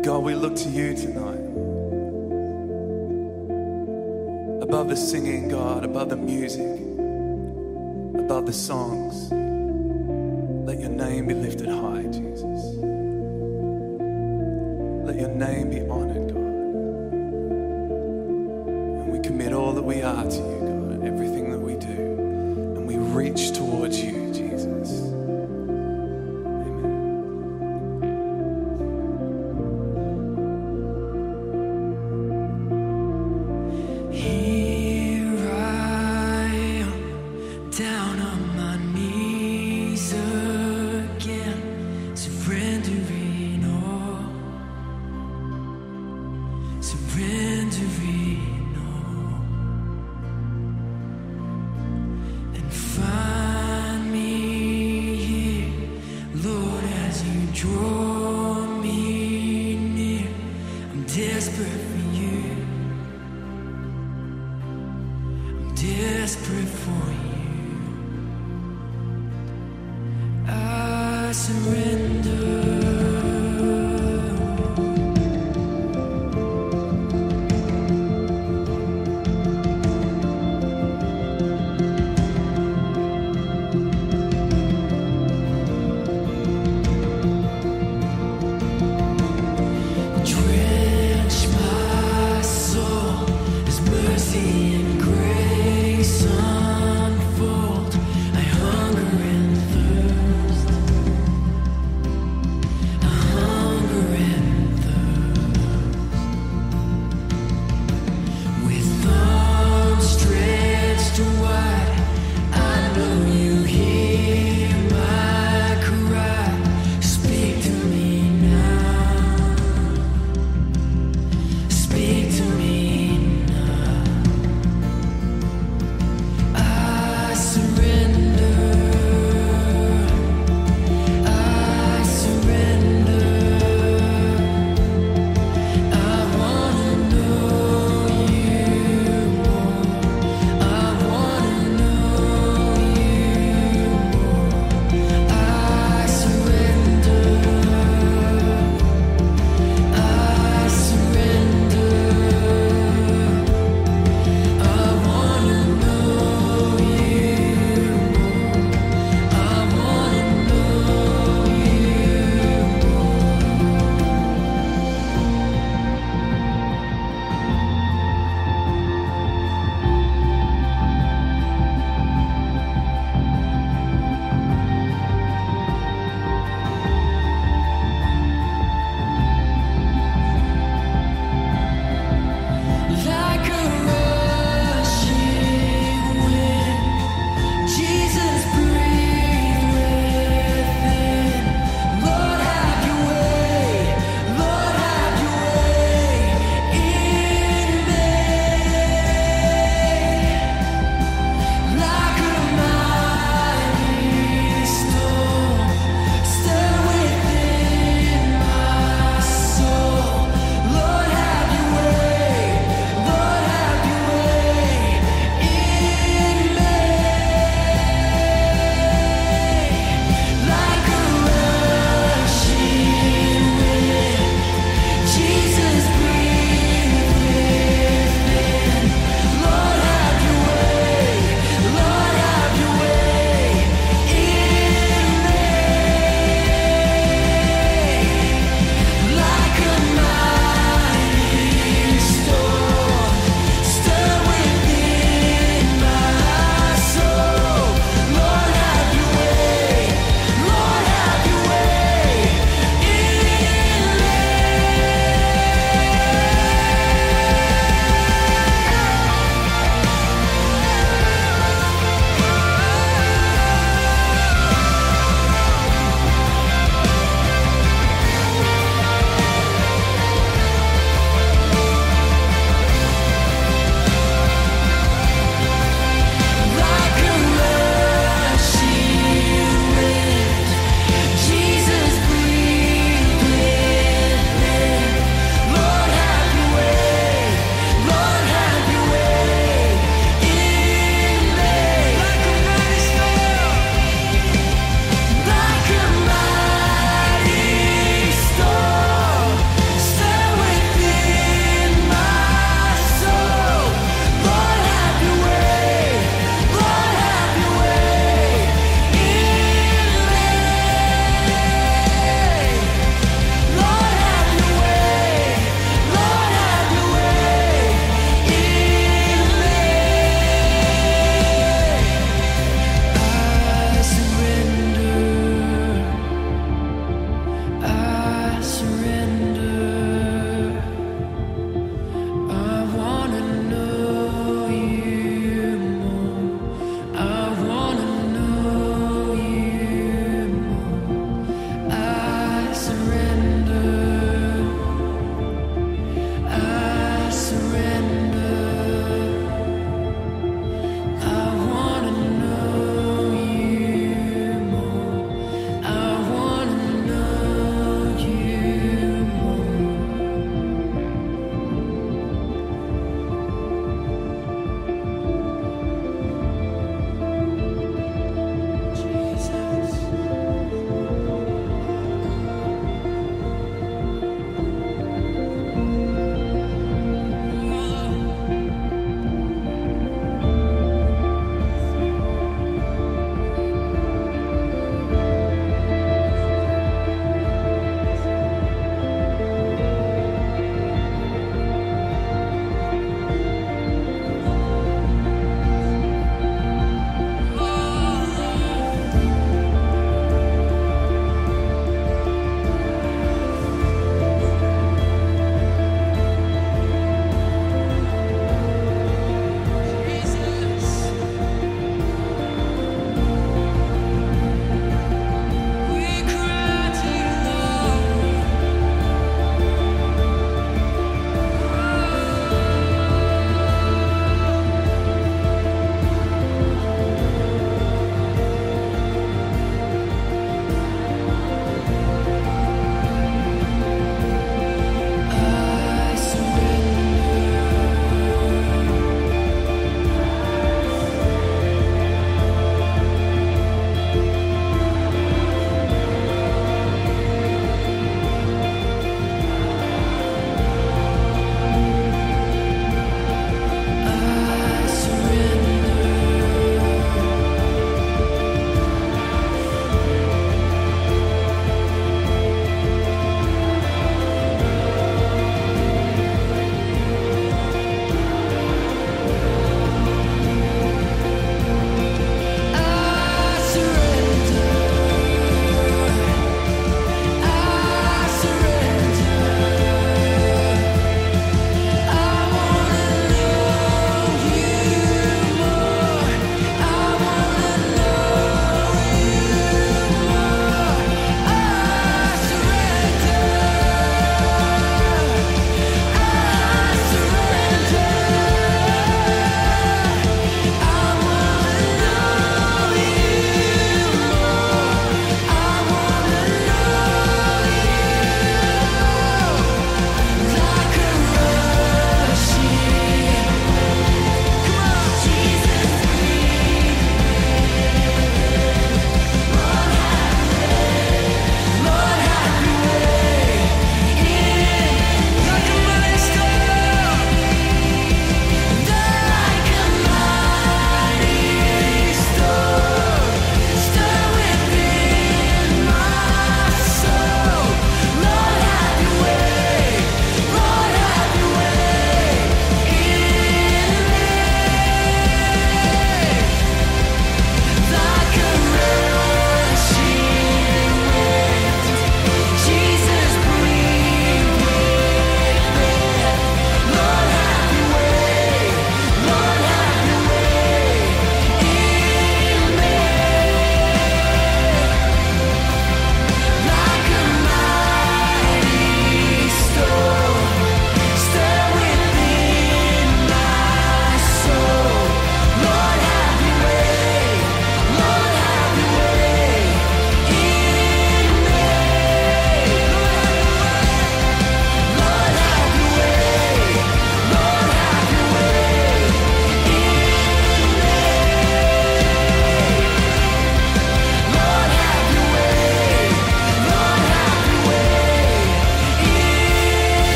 God, we look to you tonight. Above the singing, God, above the music, above the songs, let your name be lifted high, Jesus. Let your name be honored, God. And we commit all that we are to you, God, everything that we do. And we reach towards you, Jesus.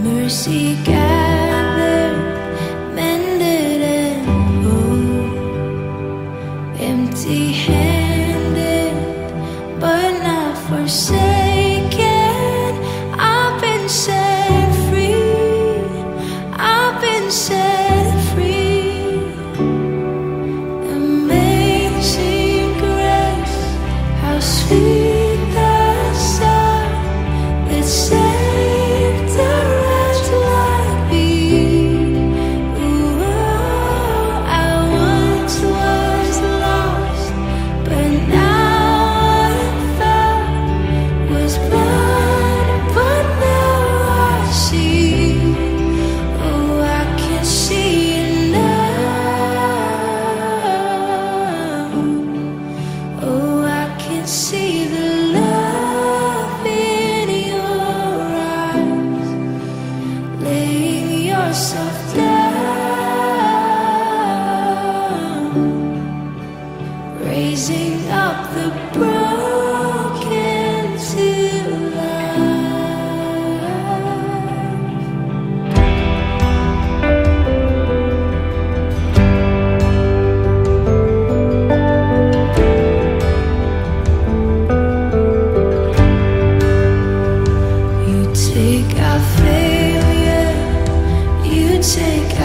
mercy gathered, mended and whole, empty-handed, but not forsaken. I've been set free. I've been set free. Amazing grace, how sweet the sound that saved a wretch like me. Ooh, I once was lost, but now I'm found. Was blind, but now I see. Oh, I can see it now. Oh, I can see the love in your eyes, laying yourself down, raising up the broken to life. You take our failure, you take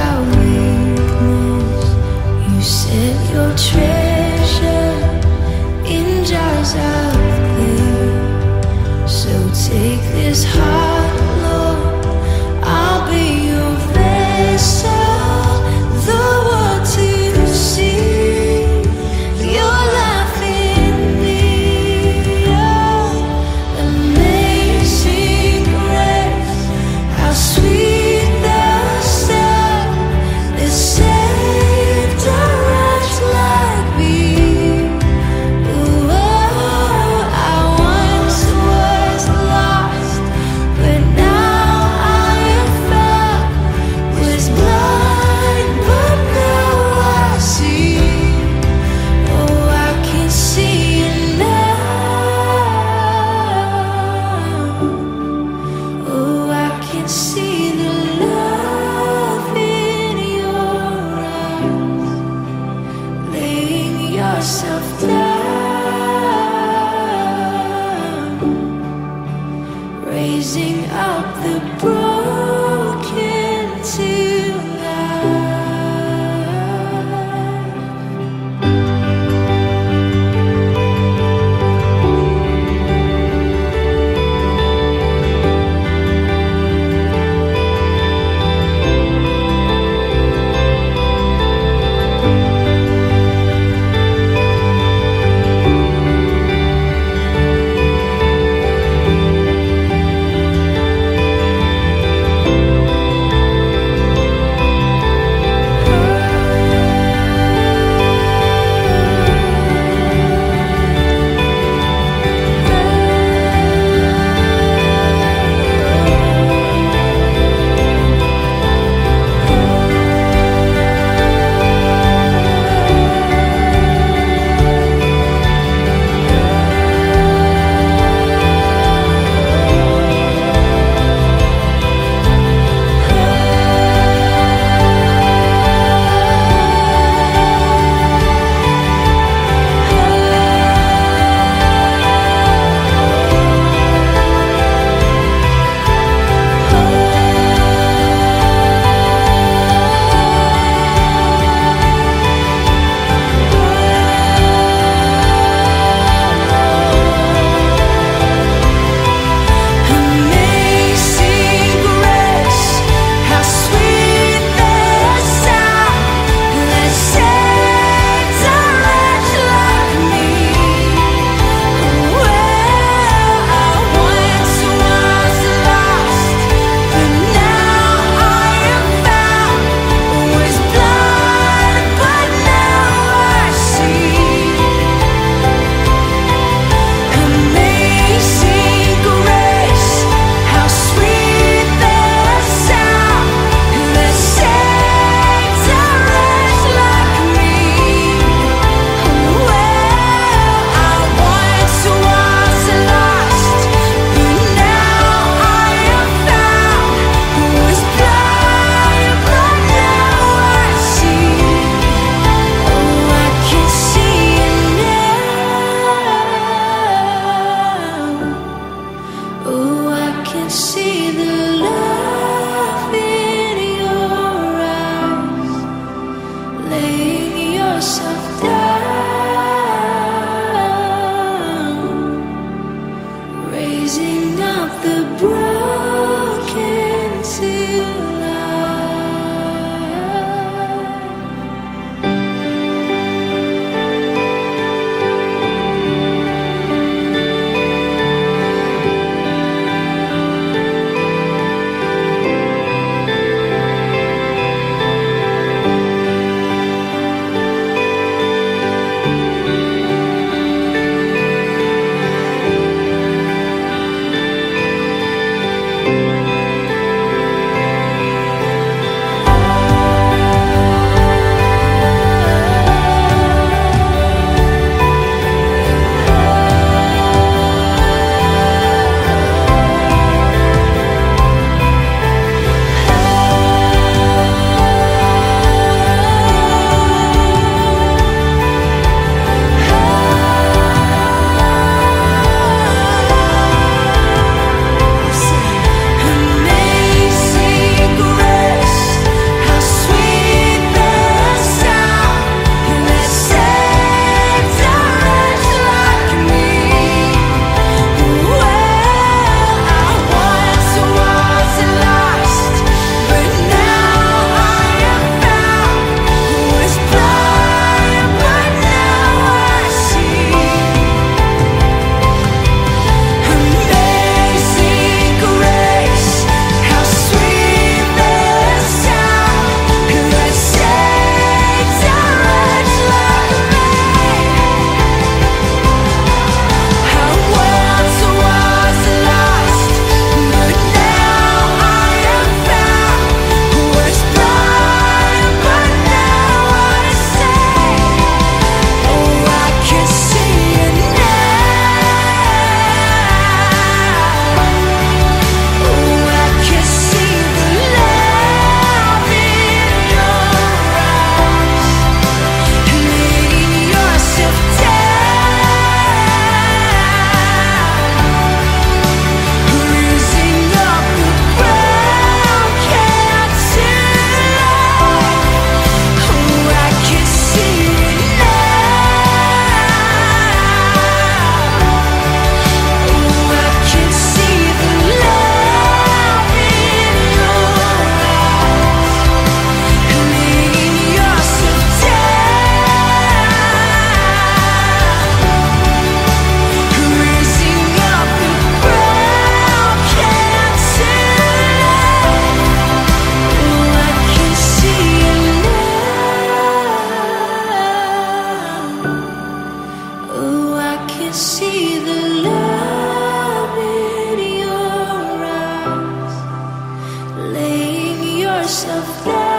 laying yourself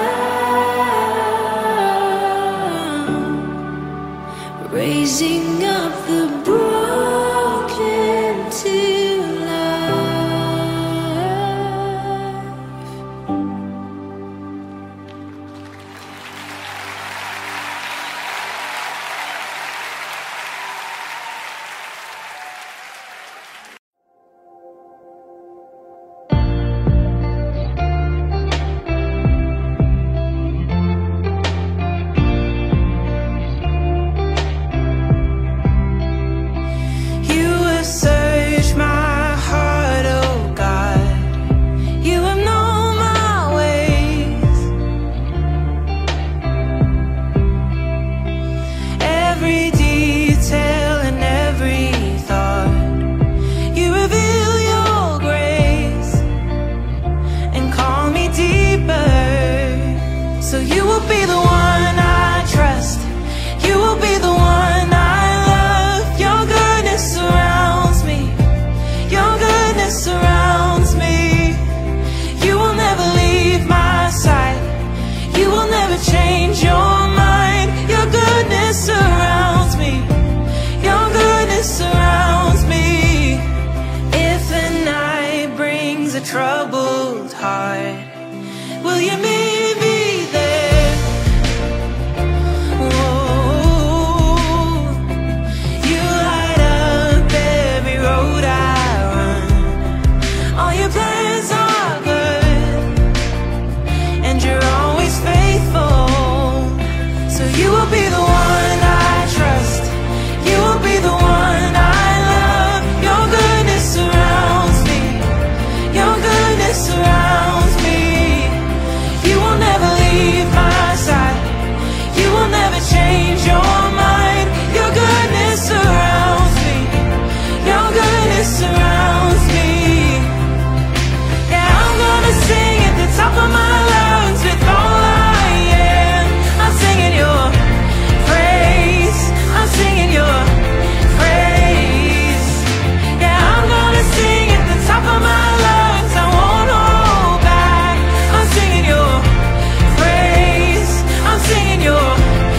down, raising up the broken to troubled heart, will you meet me there? Whoa. You light up every road I run. All your plans are good, and you're always faithful. So you will be the one I trust. You will be the one I love. Your goodness surrounds me. Your goodness surrounds me. You will never leave my side. You will never change your mind. Your goodness surrounds me. Your goodness surrounds me. Yeah, I'm gonna sing at the top of my lungs with all I am. I'm singing your praise. I'm singing your praise. Yeah, I'm gonna sing at the top of my lungs. I won't hold back. I'm singing your praise. I'm singing your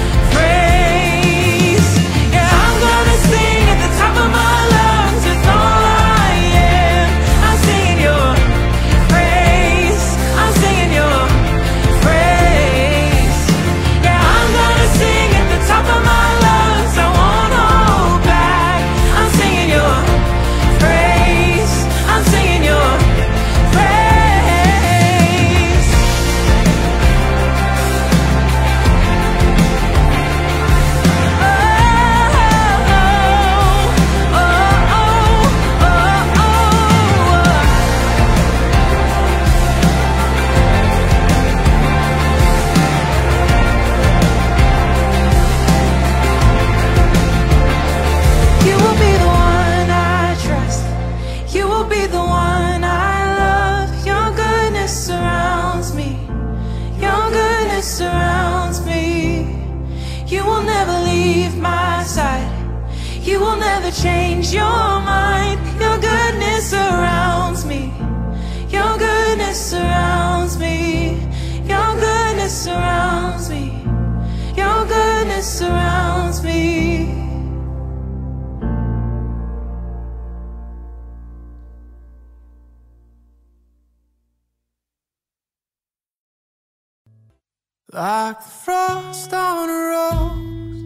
praise. Yeah, I'm gonna sing at the top of my lungs with all I am. I'm singing your praise. I'm singing your praise. Yeah, I'm gonna sing at the top of my lungs. I won't hold back. I'm singing your praise. I'm singing your praise. Oh, oh, oh, oh, oh, You will be the one I trust. You will be the one I love. Your goodness surrounds me. Your goodness surrounds me. You will never leave my side. You will never change your mind. Your goodness surrounds me. Your goodness surrounds me. Your goodness surrounds me. Your goodness surrounds me. Like the frost on a rose,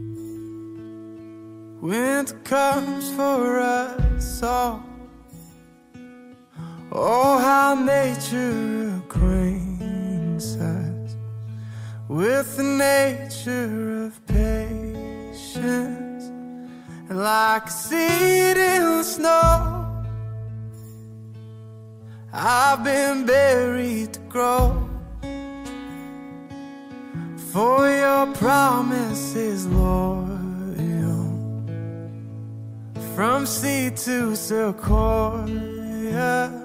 winter comes for us all. Oh, how nature acquaints us with the nature of patience. And like a seed in the snow, I've been buried to grow. For your promise is loyal, from seed to sequoia.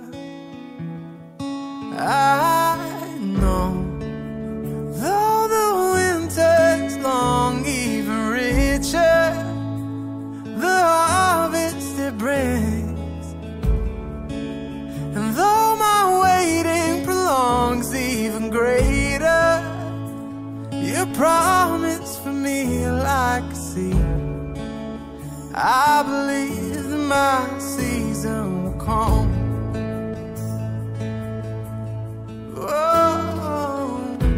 I know, though the winter's long, even richer the harvest it brings. And though my waiting prolongs, I believe that my season will come. Oh,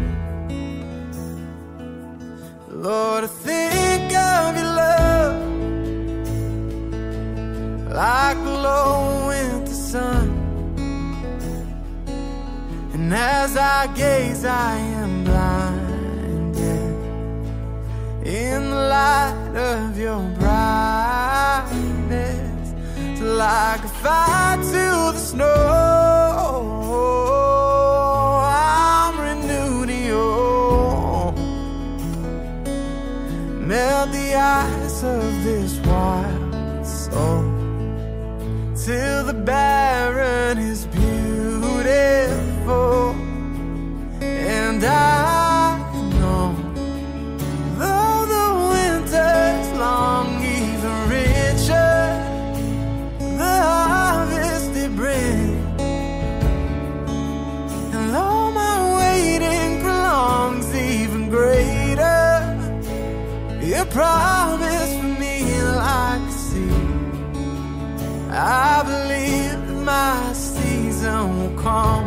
Lord, I think of your love like the low winter sun, and as I gaze I am blinded in the light of your brightness. It's like a fire to the snow, I'm renewed in you. Melt the ice of this wild soul till the barren is beautiful. And I know, though the winter's long, even richer the harvest it brings. And though my waiting prolongs, even greater your promise for me like a seed. I believe that my season will come.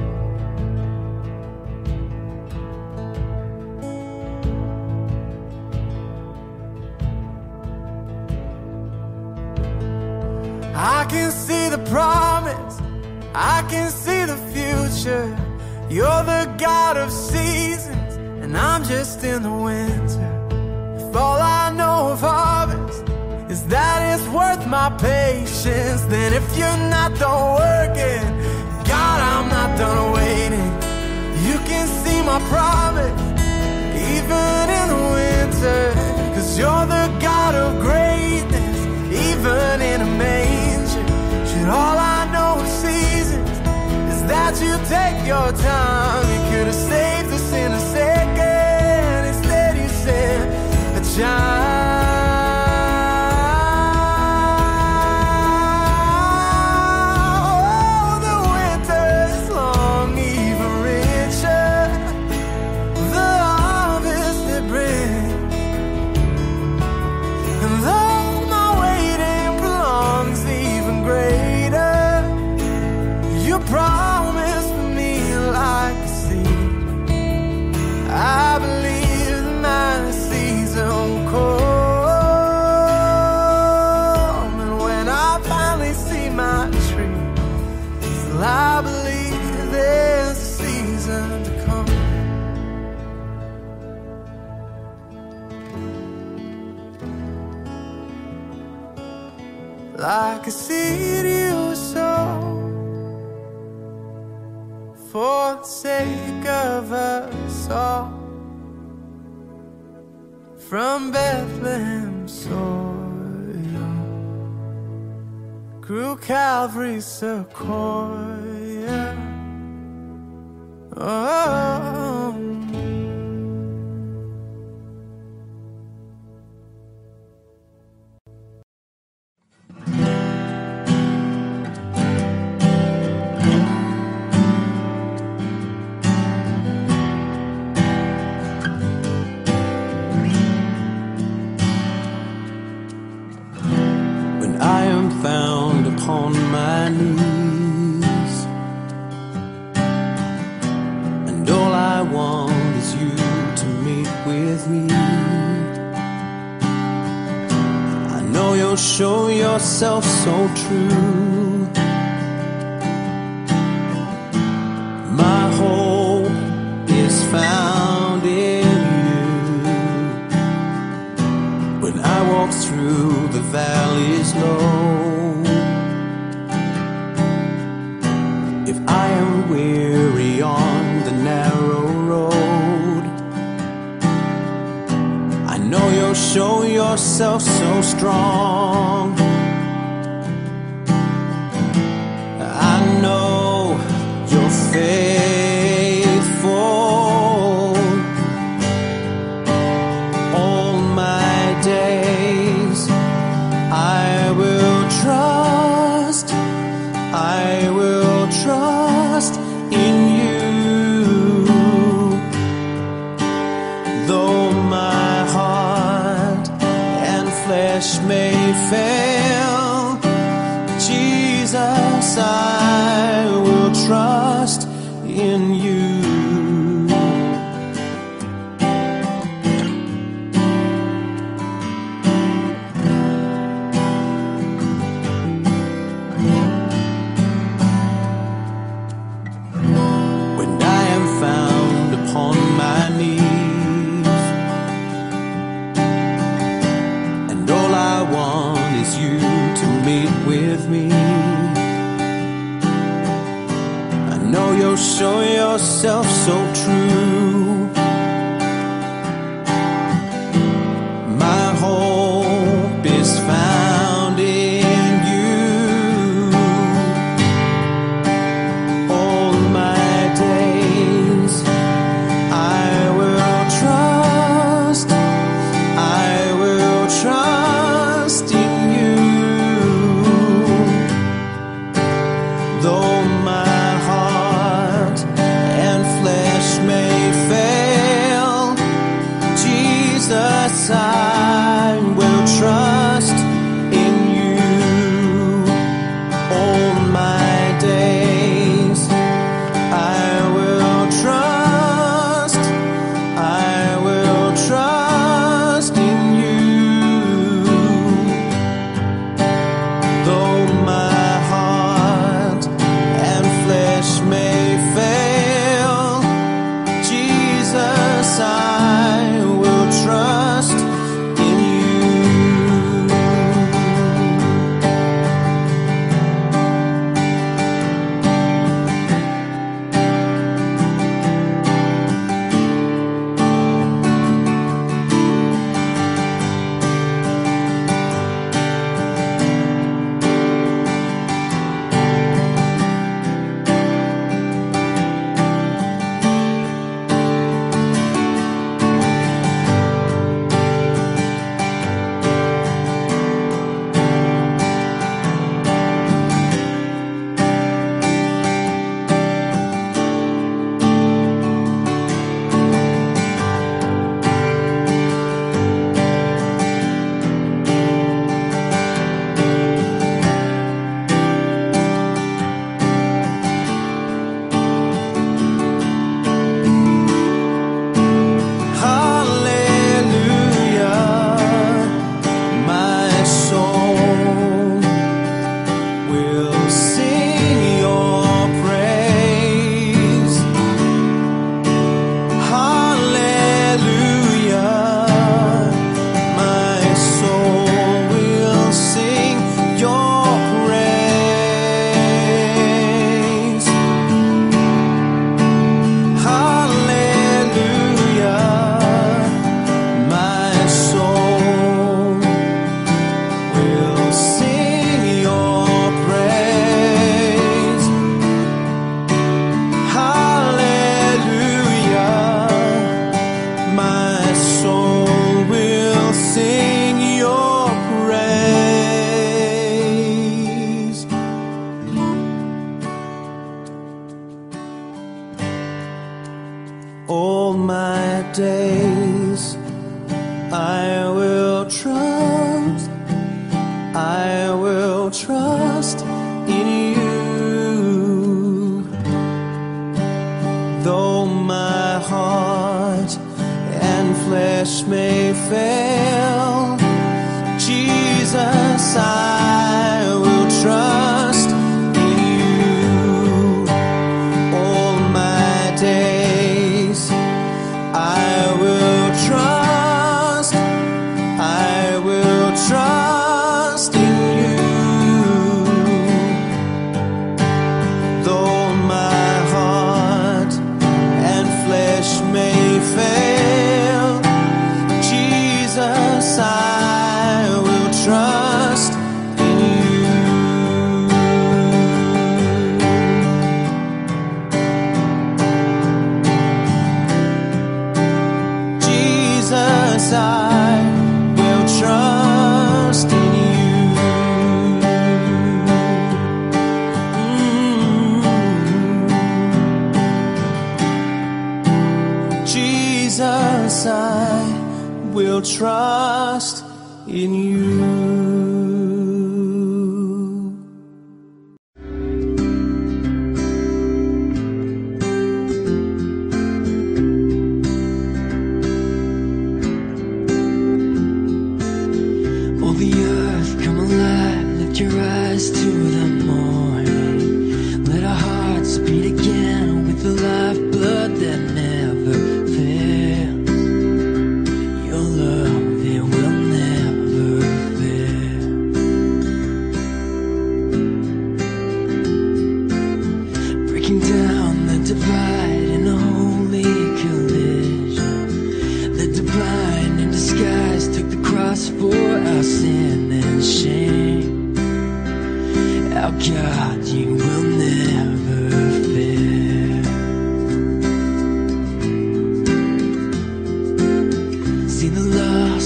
I can see the promise, I can see the future. You're the God of seasons, and I'm just in the winter. If all I know of harvest is that it's worth my patience, then if you're not done working, God, I'm not done waiting. You can see my promise even in the winter, 'cause you're the God of greatness, even in a manger. Should all I know of seasons is that you take your time, you could have saved us in a second. Instead you sent a child. Promise for me like a seed. I believe that my season will come. And when I finally see my tree, still I believe there's a season to come. Like a seed you sow for the sake of us all, from Bethlehem soil, grew Calvary's sequoia. Oh. Found upon my knees, and all I want is you to meet with me. I know you'll show yourself so true. My hope is found in you. When I walk through the valleys low, I am weary on the narrow road, I know you'll show yourself so strong. I know you're faithful all my days. I will trust, I will trust in you. Though my heart and flesh may you. When I am found upon my knees, and all I want is you to meet with me, I know you'll show yourself so true. My hope is found in you. All my days I will trust in you. Though my heart and flesh may fail, Jesus, I will trust in you. All my days I will trust in you. Though my heart and flesh may fail, Jesus, I will trust in you. All my days I will trust in you. Though my heart and flesh may fail, Jesus, I will trust in you. All my days I will trust in you. Though my heart and flesh may fail, Jesus, I will trust in you. Jesus, I will trust in you. Jesus, I will trust in you.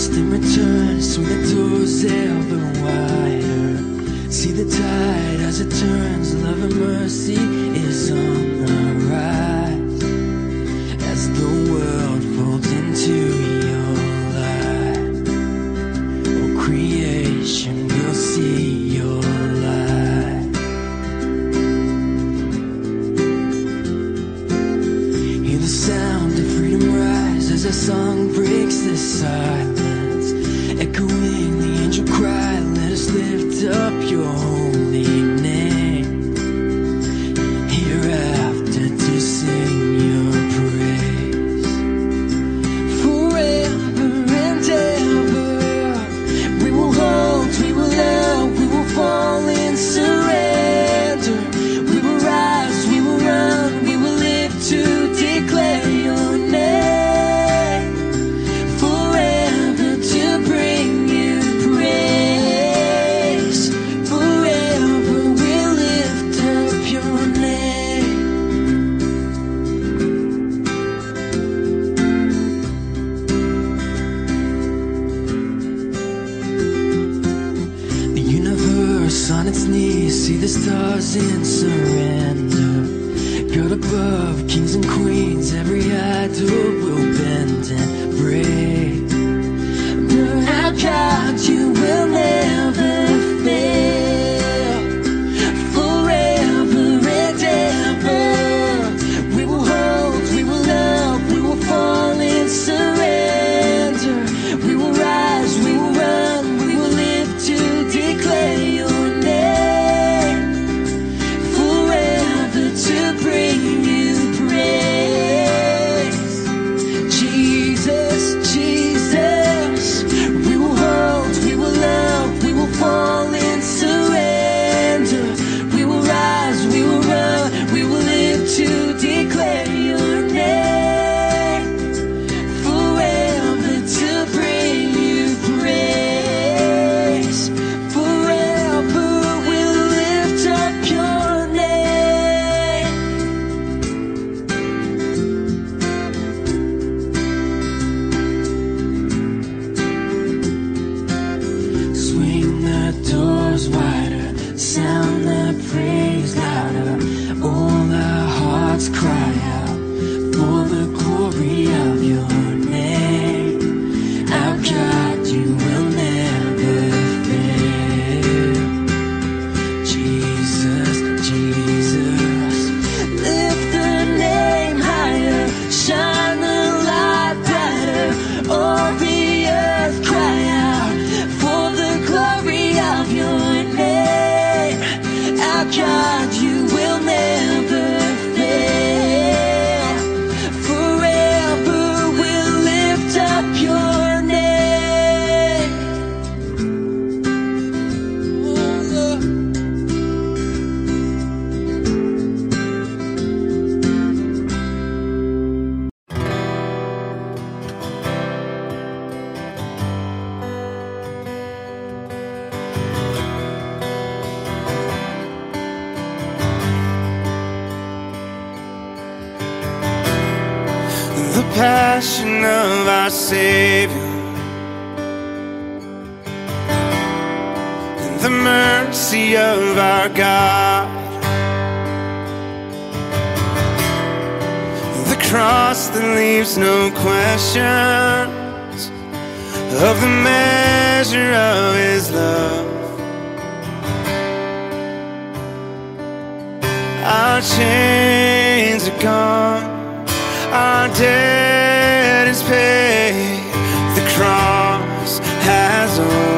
lost and returned, swing the doors ever wider. See the tide as it turns, love and mercy is on the rise. As the world folds into your light, oh creation will see your light. Hear the sound of freedom rise as a song breaks the silence, echoing the angel cry, let us lift up your holy name. Hereafter to sing your praise. Forever and ever, we will hold, we will love, we will fall in surrender. We will rise, we will run, we will live to declare your name. Forever to bring you praise. Forever we'll lift up your name. The universe on its knees, see the stars in surrender. God above, kings and queens, every idol will bend and break. But our God, you will never fail. Forever and ever, we will hold, we will love, we will fall in surrender. We will rise, we will run, we will live to declare your name. Forever to bring you praise. Jesus, Jesus, we will hold, we will love, we will fall in surrender. We will rise, we will run, we will live to declare your name. Forever to bring you praise. Forever we'll lift up your name. Swing the doors wider, sound the praise louder. All our hearts cry out for the glory of your name. Our God, you will never fail. Jesus, Jesus, lift the name higher, shine the light brighter. All the earth cry out for the glory of your name. Our God, you will never fail. Forever we'll lift up your name. Oh, Lord. The passion of our Savior and the mercy of our God, the cross that leaves no questions of the measure of His love. Our chains are gone, our debt is paid. The cross has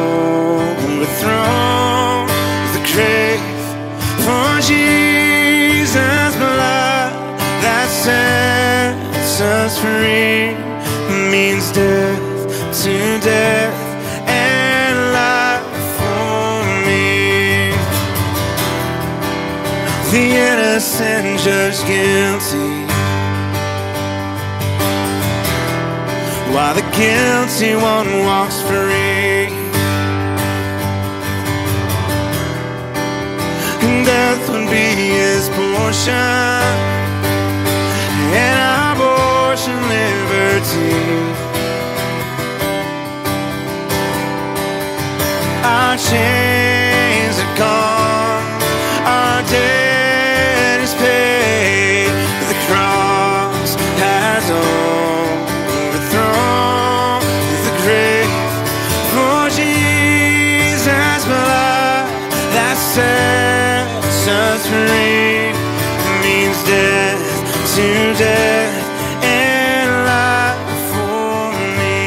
overthrown the grave. For Jesus' blood that sets us free means death to death and life for me. The innocent judged guilty, while the guilty one walks free. And death would be his portion, and our portion liberty. our chains are gone, our debt is paid. The cross has overthrown the grave. For Jesus' blood that sets us free means death to death and life for me.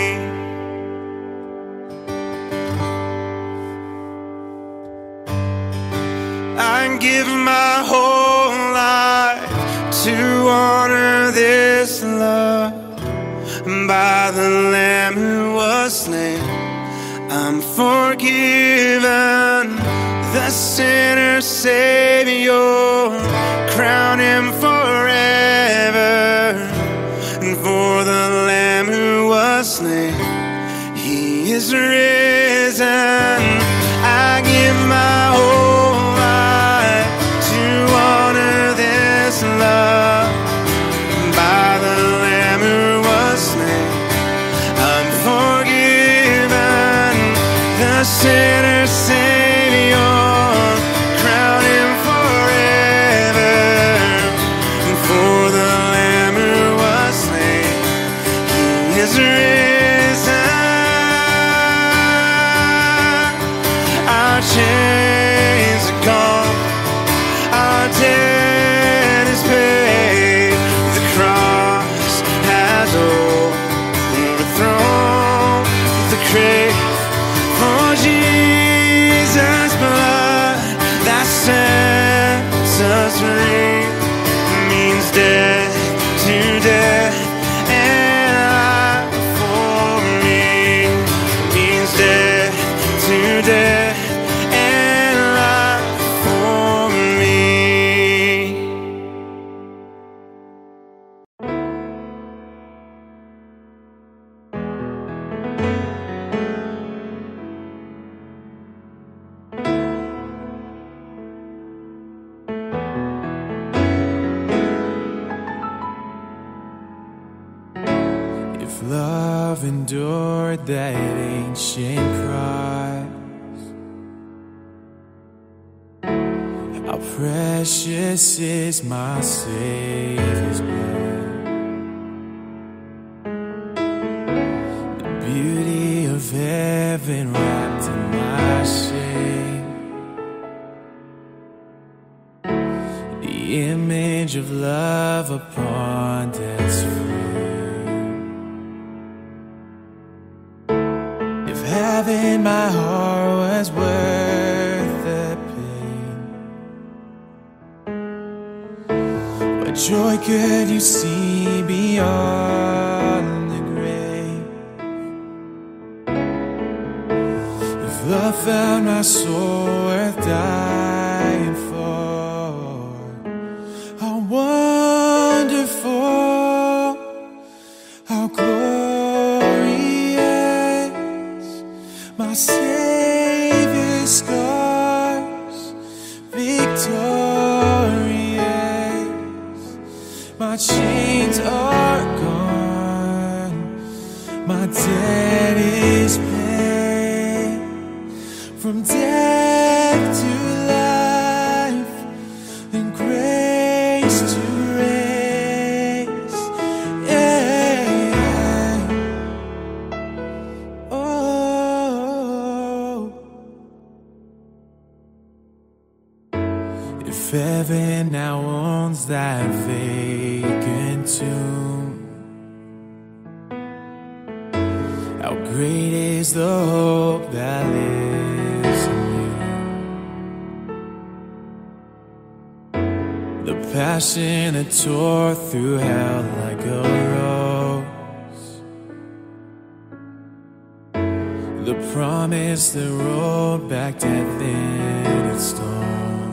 I give my whole life to honor this love. By the Lamb who was slain, I'm forgiven. The sinner's Savior, crown him forever. And for the Lamb who was slain, he is risen. I give my whole life to honor this love. By the Lamb who was slain, I'm forgiven. The sinner's Savior, crown him forever. And for the Lamb who was slain, he is risen. Our chains are gone, our debt is paid. The cross has overthrown the grave. For Jesus' blood that sets us free means death to death and life for me. Means death to death and life for me. If love endured that ancient cross, how precious is my Savior's blood. The beauty of heaven wrapped in my shame, the image of love upon death's frame. If having my heart was worth the pain, what joy could you see beyond the grave? If love found my soul worth dying for, how wonderful, how glorious, my Savior's scars, victorious. My chains are gone, my debt is paid. From death to life, and grace to race. Yeah. Oh. If heaven now owns that vacant tomb, how great is the hope that lives in you. The passion that tore through hell like a rose, the promise that rolled back death in its storm.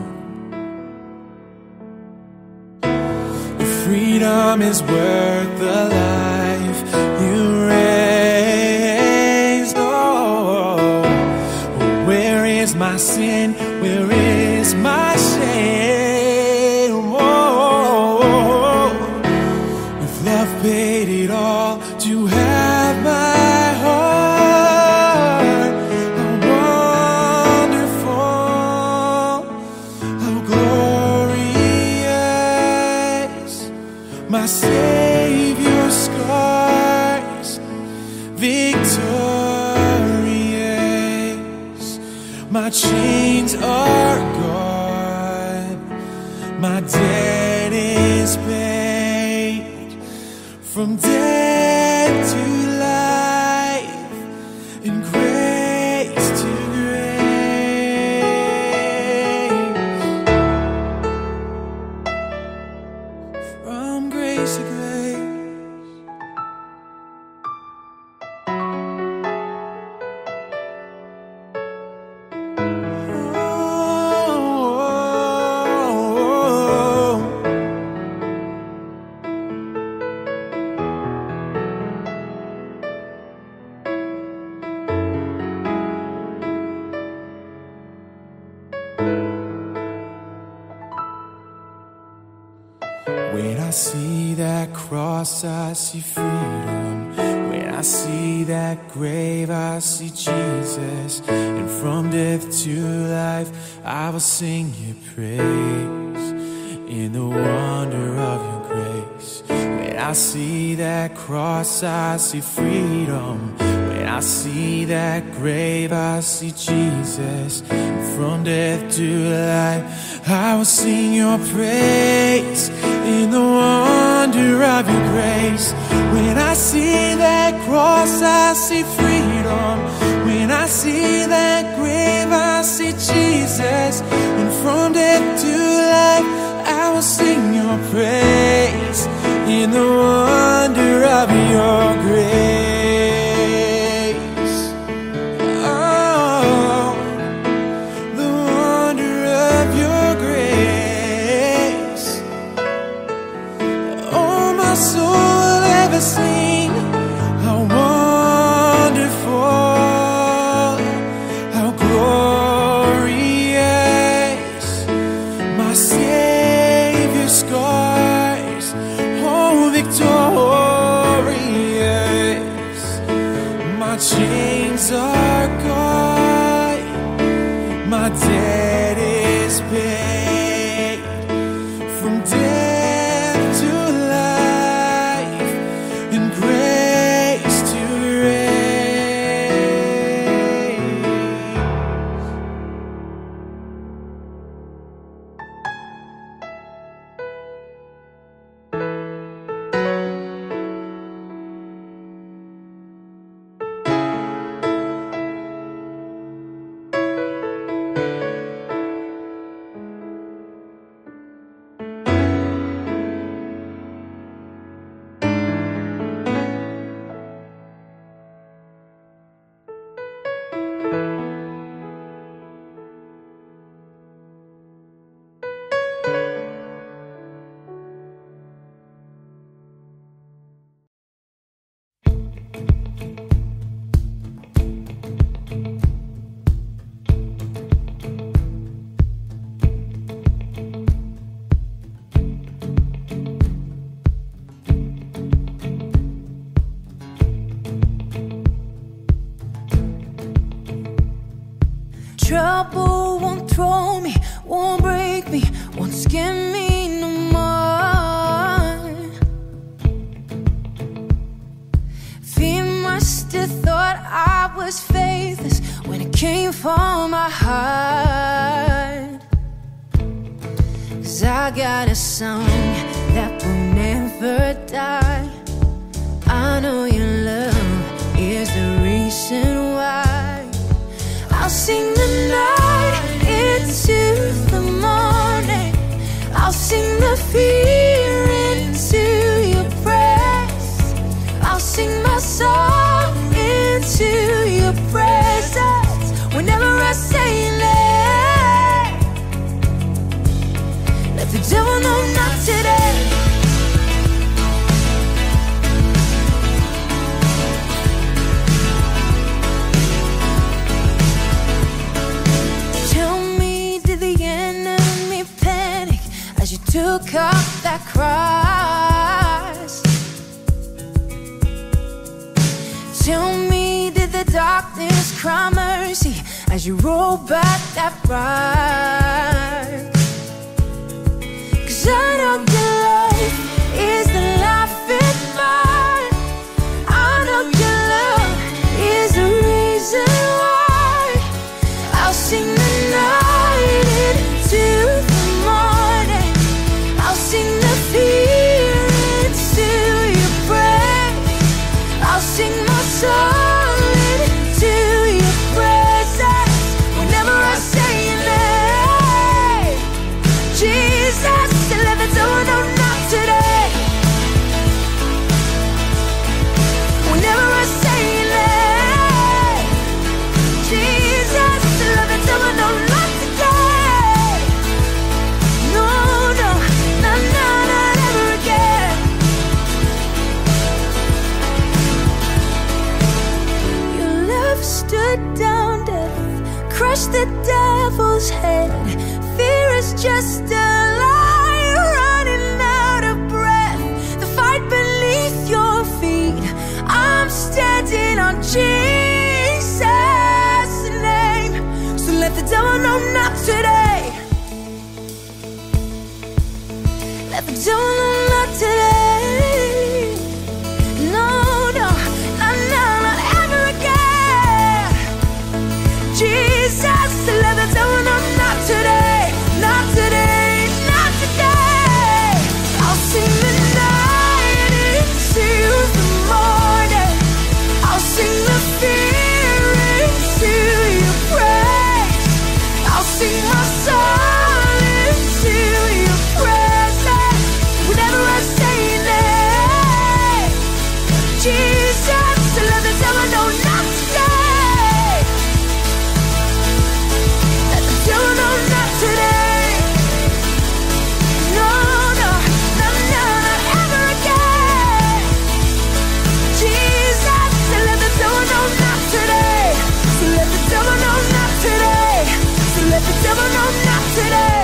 Freedom is worth the life you raised. Oh, where is my sin? Where is my shame? Oh, if love paid it all to have my heart, how Savior's scars, victorious. My chains are gone, my debt is paid. From death to life, and grace to grace. From grace to grace. When I see that cross, I see freedom. When I see that grave, I see Jesus. And from death to life, I will sing your praise in the wonder of your grace. When I see that cross, I see freedom. When I see that grave, I see Jesus. And from death to life, I will sing your praise in the wonder of your grace. When I see that cross, I see freedom. When I see that grave, I see Jesus. And from death to life, I will sing your praise in the wonder of your grace. Oh, the wonder of your grace. Oh, my soul will ever sing how wonderful, how glorious. My Savior's scars, oh, victorious. My chains are gone, my debt is paid. From death to life, and grace to grace. Trouble won't throw me, won't break me, won't scare me no more. Fear must have thought I was faithless when it came from my heart. 'Cause I got a song that will never die. I know your love is the reason why. I'll sing the night into the morning. I'll sing the fear into your praise. I'll sing my song into your presence. Whenever I say your name, let the devil know not today. Took up that cross. Tell me, did the darkness cry mercy as you roll back that ride? 'Cause I know your life is the life the devil's head. Fear is just a lie, running out of breath. The fight beneath your feet, I'm standing on Jesus' name. So let the devil know not today. Let the devil know not today. No, no, no, no, not ever again. Jesus, let the devil know not today. Not today, not today. I'll sing the night into the morning. I'll sing the fear into your praise. I'll sing my soul into your presence. Whenever I say your name, Jesus, let the devil know not today. Let the devil know not today. No, no, no, no, not ever again. Jesus, let the devil know not today. So let the devil know not today. So let the devil know not today.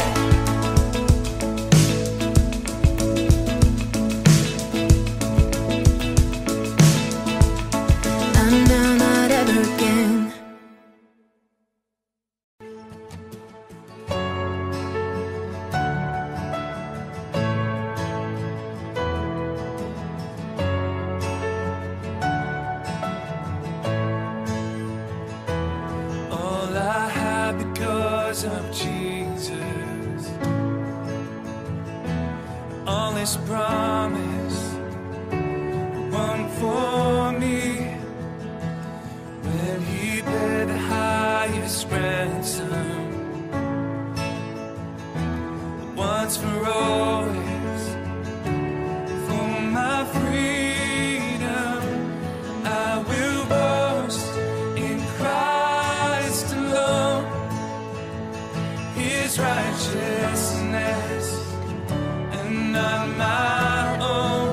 No, not ever again. All I have because of Jesus. All His promise won for me. When He paid the highest ransom, once for always, for my freedom, I will boast in Christ alone. His righteousness and not my own.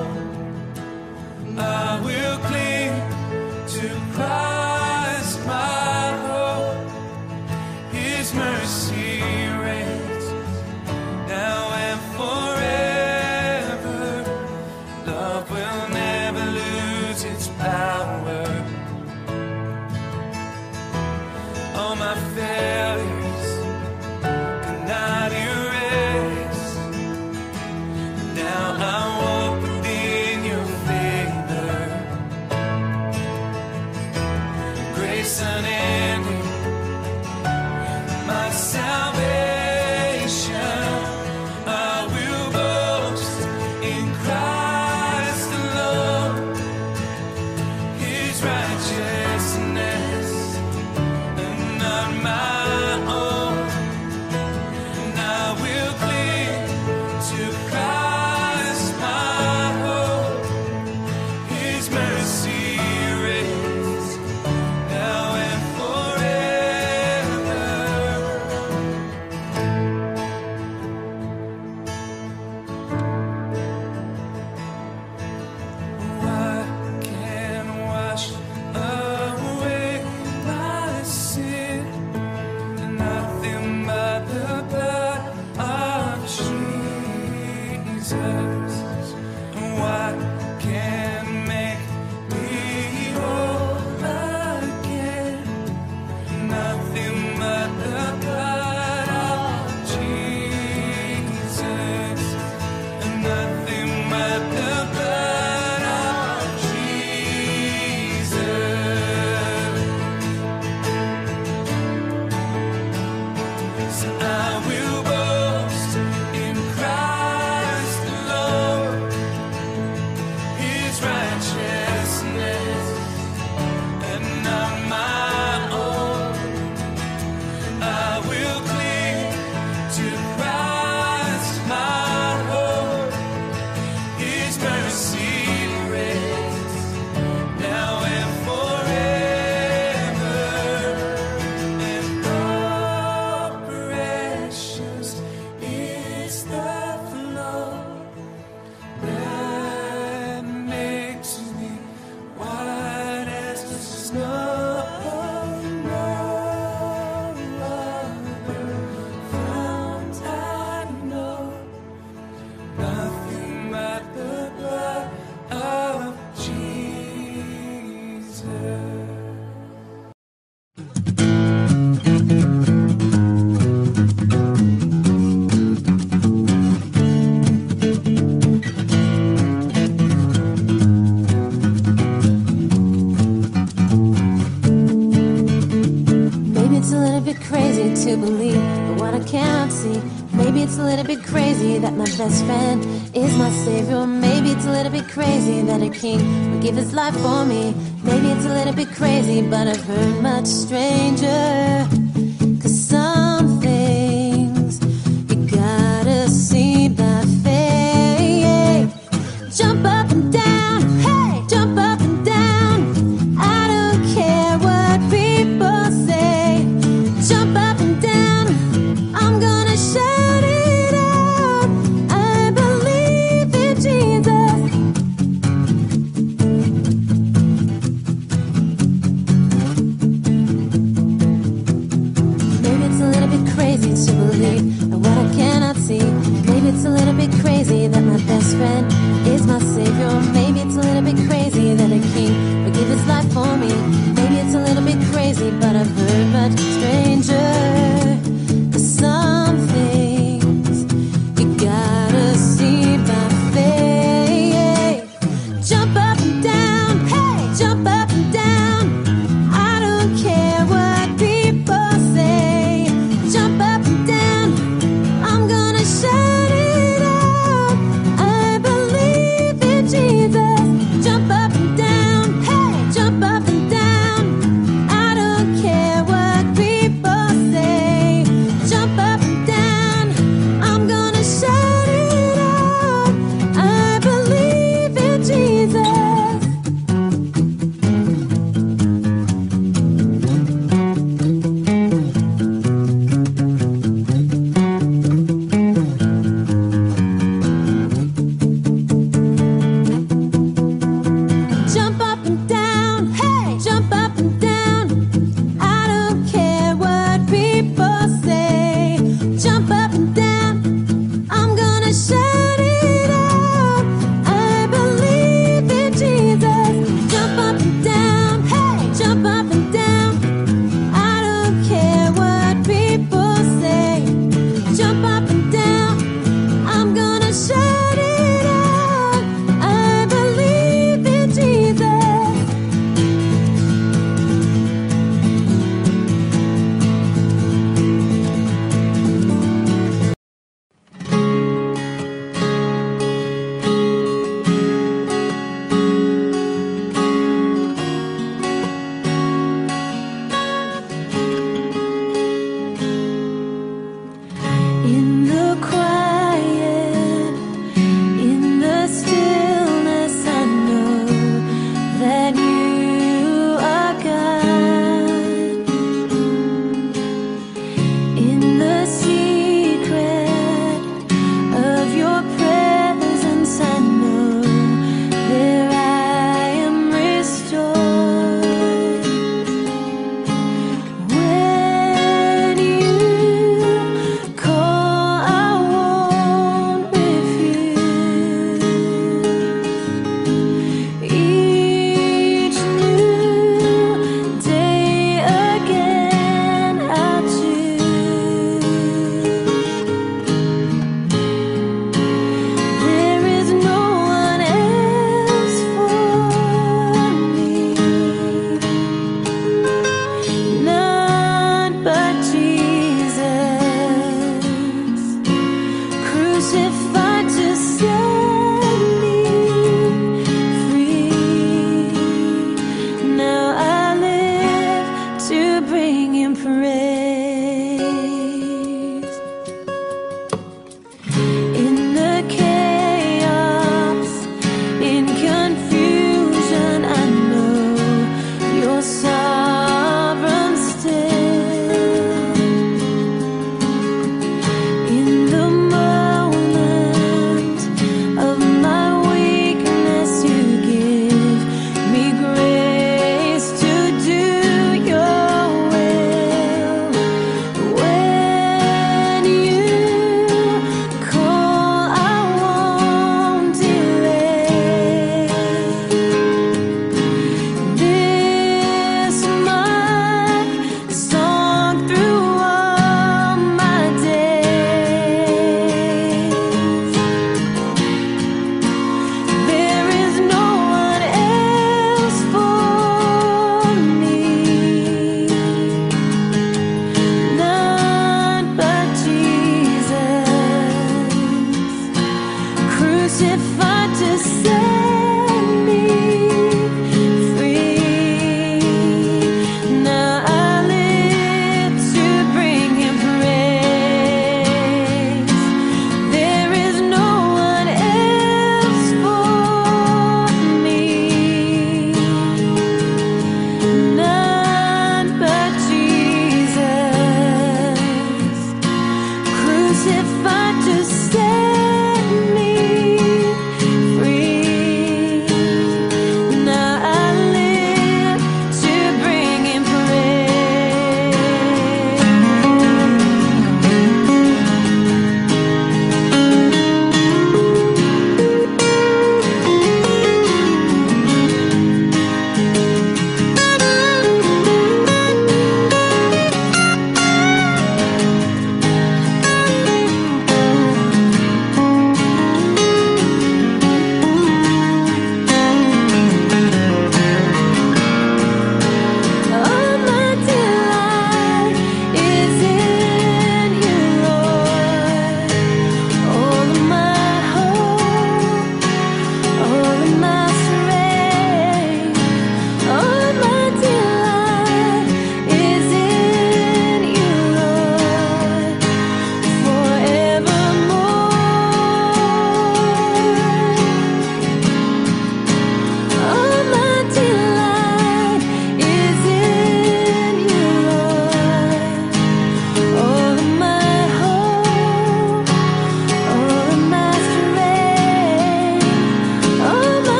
I will cling to Christ, my hope. His mercy reigns now and forever. Love will never lose its power. All my failures cannot erase. Now I walk within your favor. Grace unending, my salvation. I will boast in Christ alone. His it's a little bit crazy that my best friend is my savior. Maybe it's a little bit crazy that a king would give his life for me. Maybe it's a little bit crazy, but I've heard much stranger. 'Cause some things you gotta see by faith. Jump up and down, hey, jump up and down. I don't care what people say. Jump up and down, I'm gonna shout it out. I believe in Jesus.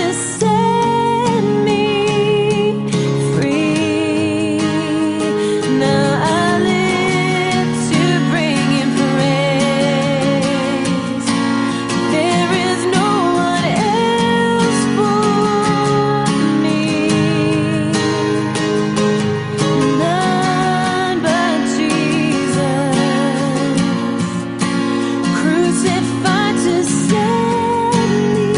set me free. Now I live to bring Him praise. There is no one else for me, none but Jesus, crucified to set me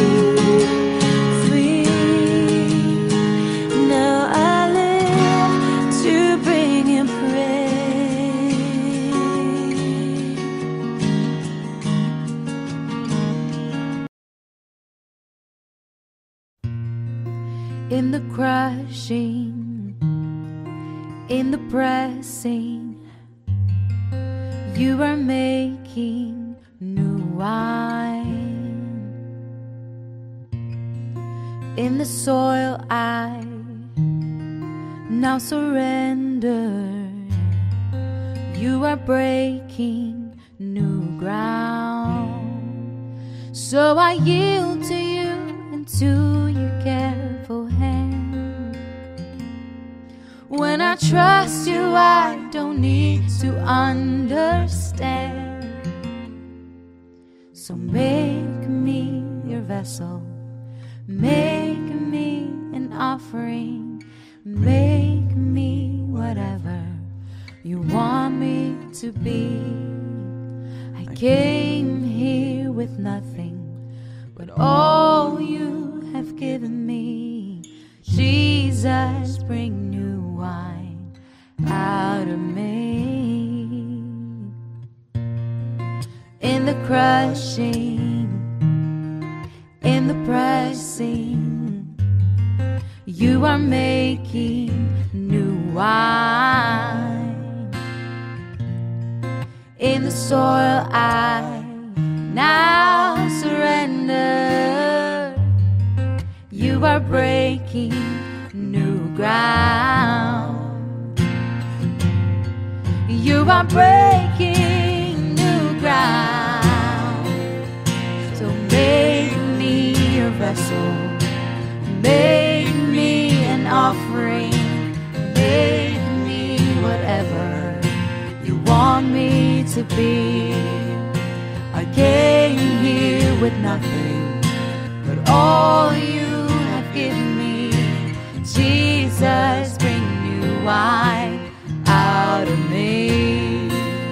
free. Now I live to bring Him praise. In the crushing, in the pressing, You are making new wine. In the soil I now surrender. You are breaking new ground. So I yield to You and to Your careful hand. When I trust You, I don't need to understand. So make me Your vessel, make me an offering, make me whatever You want me to be. I came here with nothing but all You have given me. Jesus, bring new wine out of me. In the crushing, in the pressing, You are making new wine. In the soil I now surrender. You are breaking new ground. You are breaking new ground. So make me Your vessel, make me an offering, make me whatever You want me to be. I came here with nothing but all You have given me. Jesus, bring new wine out of me.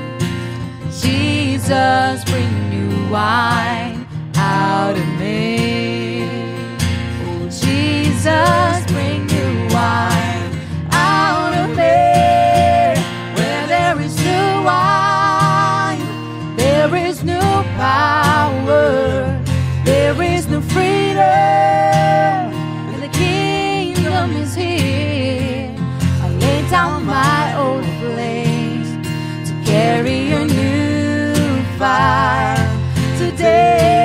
Jesus, bring new wine out of me. Oh, Jesus, bring new wine out of me. Where there is new wine, there is new power, there is new freedom, and the kingdom is here. I lay down my old place to carry a new fire today.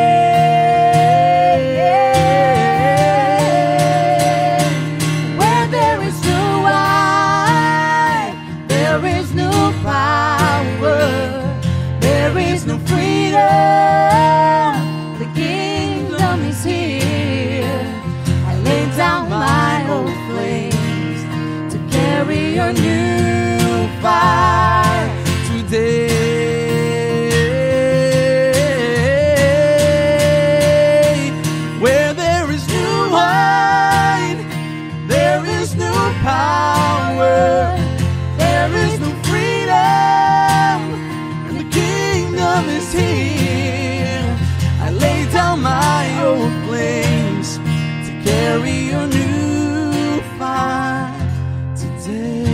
Where there is new wine, there is new power, there is no freedom, the kingdom is here. I lay down my old place to carry your new fire today. Where there is new wine, there is new power, there is no freedom, and the kingdom is here. I lay down my old place to carry your new fire today.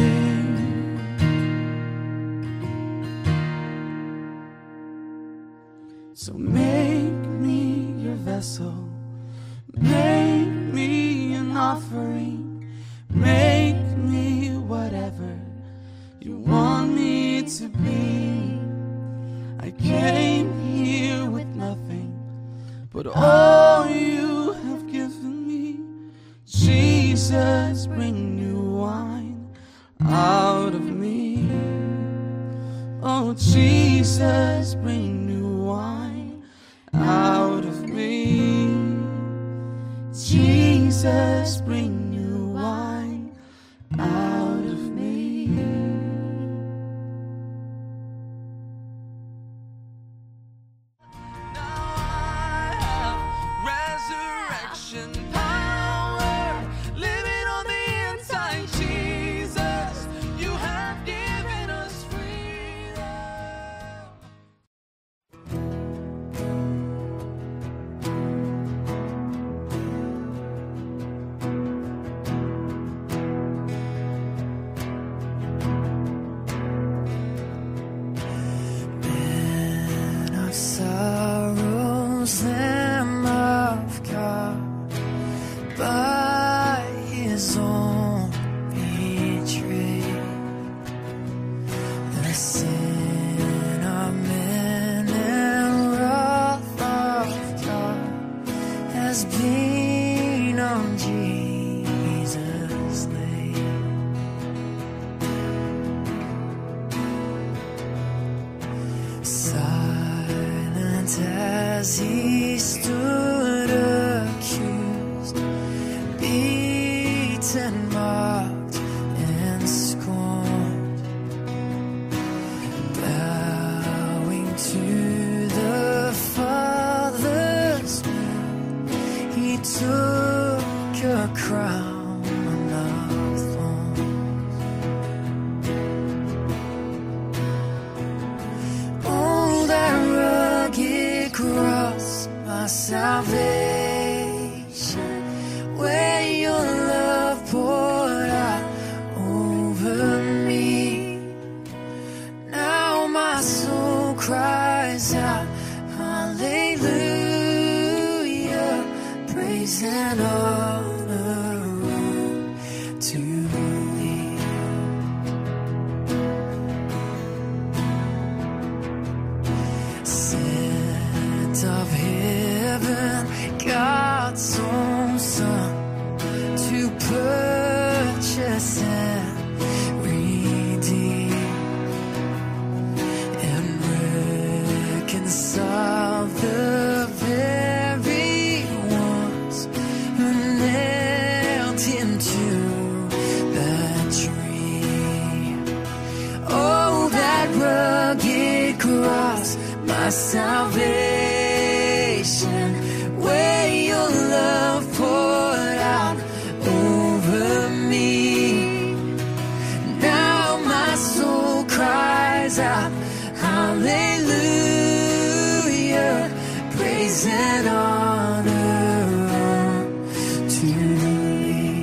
So make me your vessel, make me an offering, make me whatever you want me to be. I came here with nothing but all You have given me. Jesus, bring new wine out of me. Oh, Jesus, bring new wine out of me. Jesus. Jesus, bring new wine out of me. Now I have resurrection power living on the inside. Jesus, you have given us freedom. Man of sorrows, Lamb of God, by his own betrayed, the sin of men and wrath of God has been on Jesus laid. Silent as he stood accused, beaten, mocked, and scorned, bowing to the Father's will, he took a crown of thorns. Oh, that rugged cross, my salvation, where your love poured out over me. Now my soul cries out, hallelujah, praise and honor to thee. Sent of heaven, God's own Son, to purchase and redeem and reconcile the very ones who nailed him to that tree. Oh, that rugged cross, my salvation, where your love poured out over me. Now my soul cries out, hallelujah, praise and honor to thee.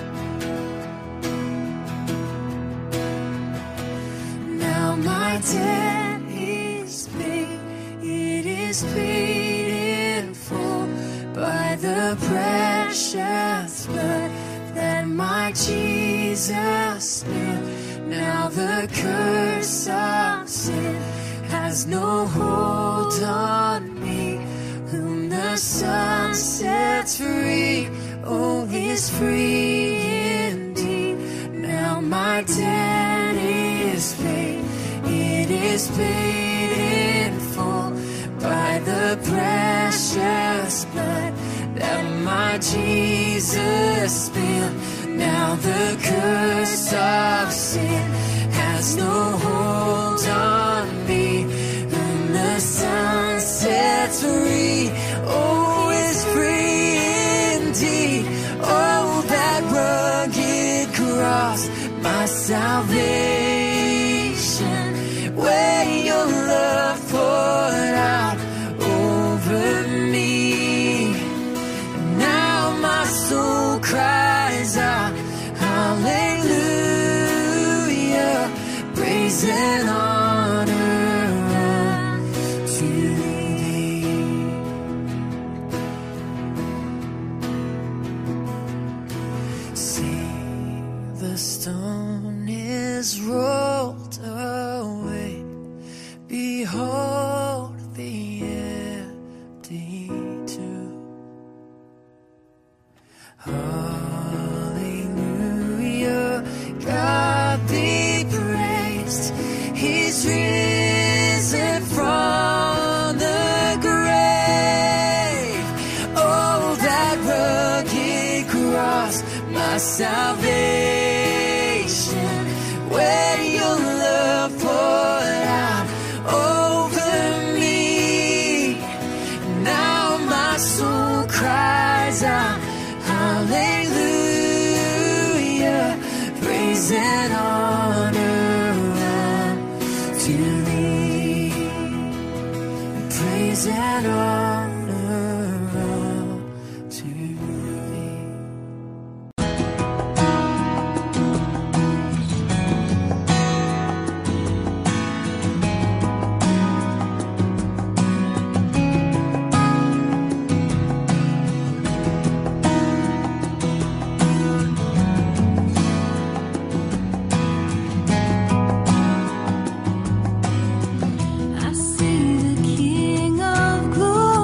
Now my debt is paid, it is paid in full by the precious blood that my Jesus spilled. Now the curse of sin has no hold on me. Whom the Son sets free, oh, is free indeed. Now my debt is paid, it is paid in full by the precious blood that my Jesus spilled. Now the curse of sin has no hold on me. Whom the Son sets free, oh, is free indeed. Oh, that rugged cross, my salvation, where your love poured out over me. Now my soul cries out, hallelujah, praise and honor to thee. See, the stone is rolled away. Behold the empty tomb. Hallelujah, God be praised. He's risen from the grave. Oh, that rugged cross, my salvation, where your love poured out over me. Now my soul cries out, hallelujah, praise and honor unto thee, praise and honor unto thee. I see the King of Glory.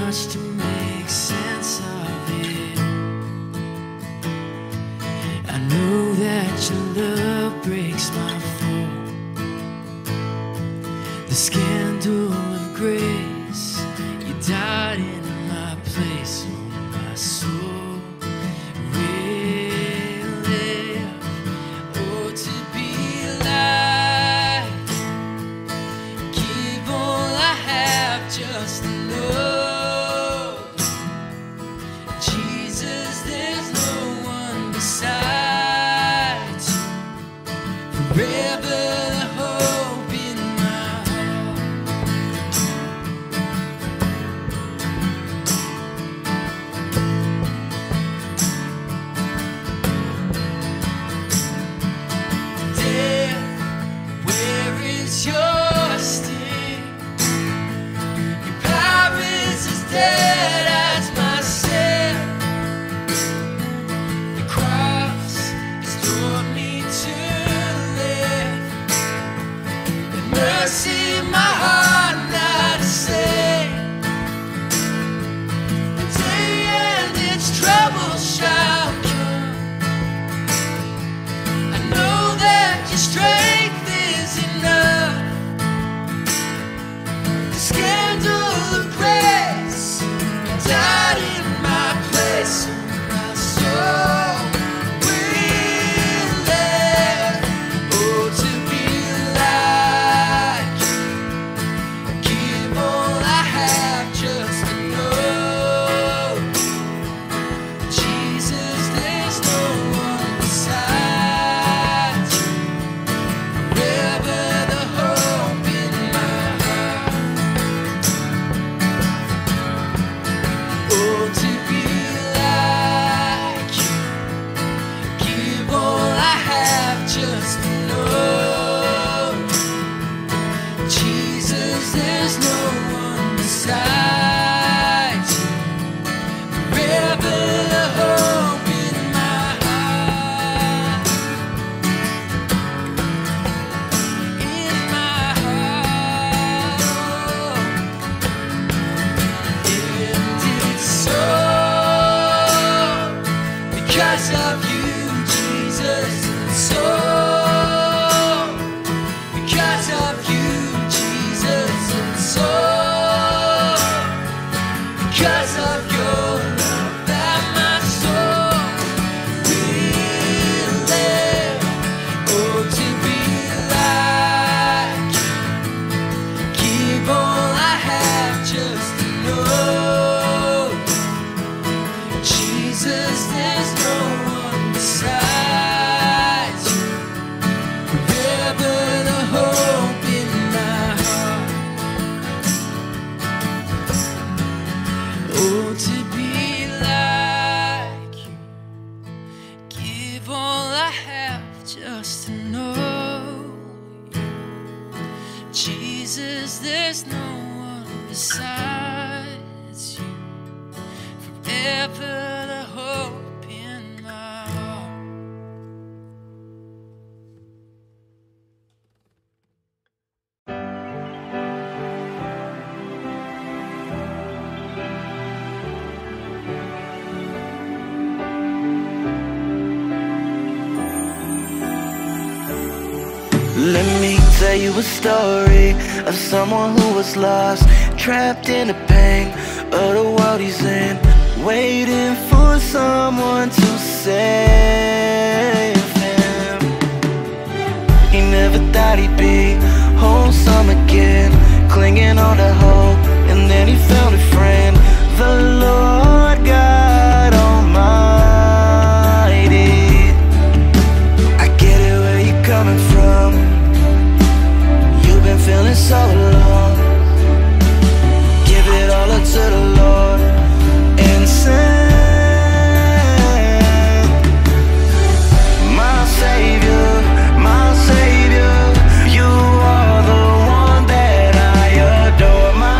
much to make sense of it. I know that your love breaks my fall. The scandal of grace, you died in my place. Oh, my soul will live. Oh, to be alive, give all I have just to know Jesus, there's no one besides you. Forever the hope in my heart. Death, where is your sting? Your power is as dead as my sin. The cross has taught me to live. The mercy in my heart now to save. The day and its trouble shall come. I know that your strength is enough. The scandal of grace, you died in my place. My soul will live. Oh, to be like you. Give all I have just to know Jesus, there's no one besides you. Forever the hope in my heart. Oh, to be like you. Give all I have just to know Jesus, there's no one besides you. Forever the hope in my heart. In my heart. And it's so because of you, Jesus. And so because of you, Jesus. And so because of your love that my soul will live. Oh, to be like you. Give all I have just to know Jesus, there's no one besides you. Forever the hope in my heart. Oh, to be like you. Give all I have just to know you. Jesus, there's no one besides you. Forever the hope in my heart. Let me tell you a story of someone who was lost, trapped in the pain of the world he's in, waiting for someone to save him. He never thought he'd be wholesome again, clinging on to hope, and then he found a friend, the Lord God Almighty. I get it where you're coming from. You've been feeling so alone. Give it all up to the Lord and sing. My Savior, you are the one that I adore. My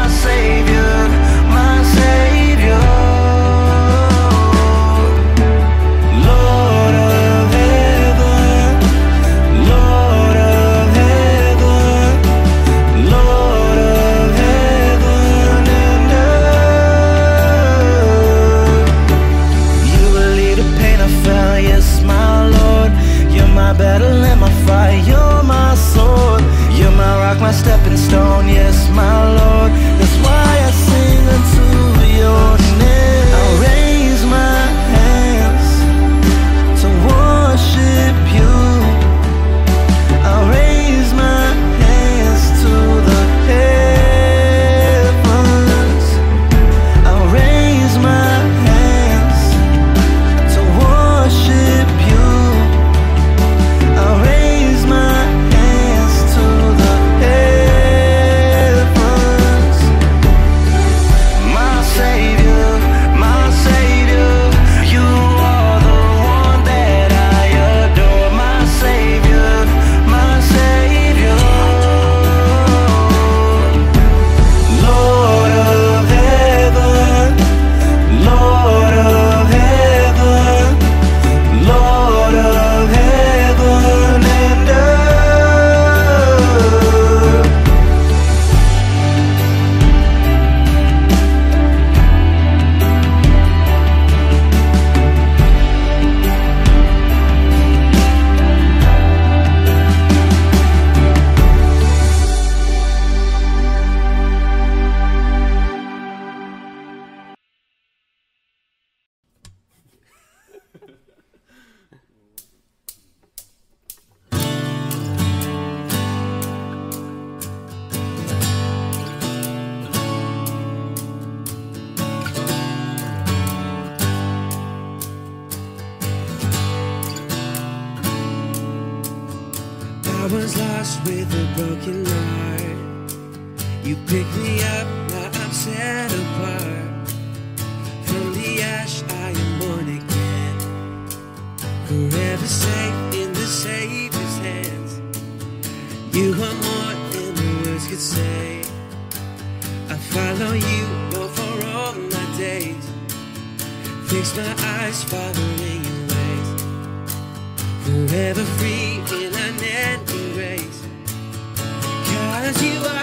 lost with a broken heart. You pick me up, now I'm set apart. From the ash I am born again, forever safe in the Savior's hands. You are more than the words could say. I follow you, Lord, for all my days. Fix my eyes, following your ways. Forever free in unending grace. 'Cause you are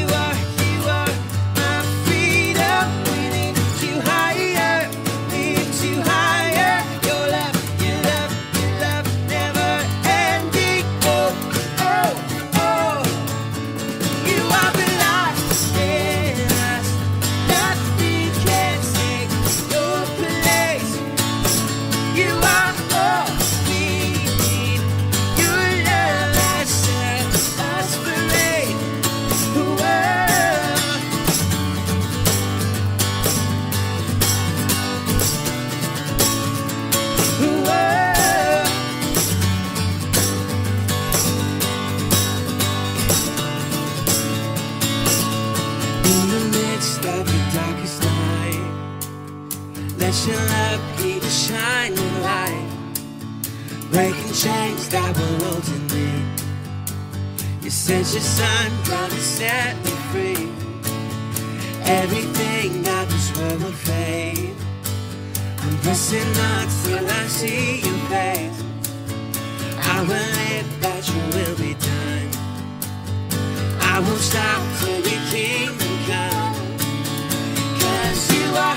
my freedom. We lift you higher, lift you higher. Your love never ending. Oh, oh, oh. You are the light in us. Nothing can take your place. You are all we need. Your love has set us free. In the midst of the darkest night, let your love be the shining light, breaking chains that were holding me. You sent your son down to set me free. Everything that this world will fade, I'm pressing on till I see your face. I will live that your will be done. I won't stop till your kingdom come. 'Cause you are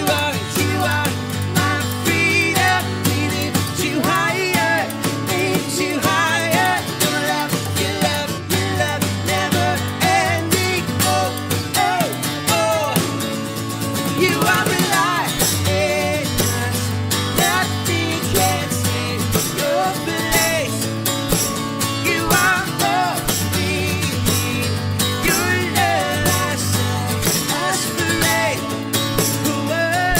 my freedom. We lift you higher, lift you higher. Your love never ending. Oh, oh, oh. You are the light in us. Nothing can take your place. You are all we need. Your love has set us free. Whoa.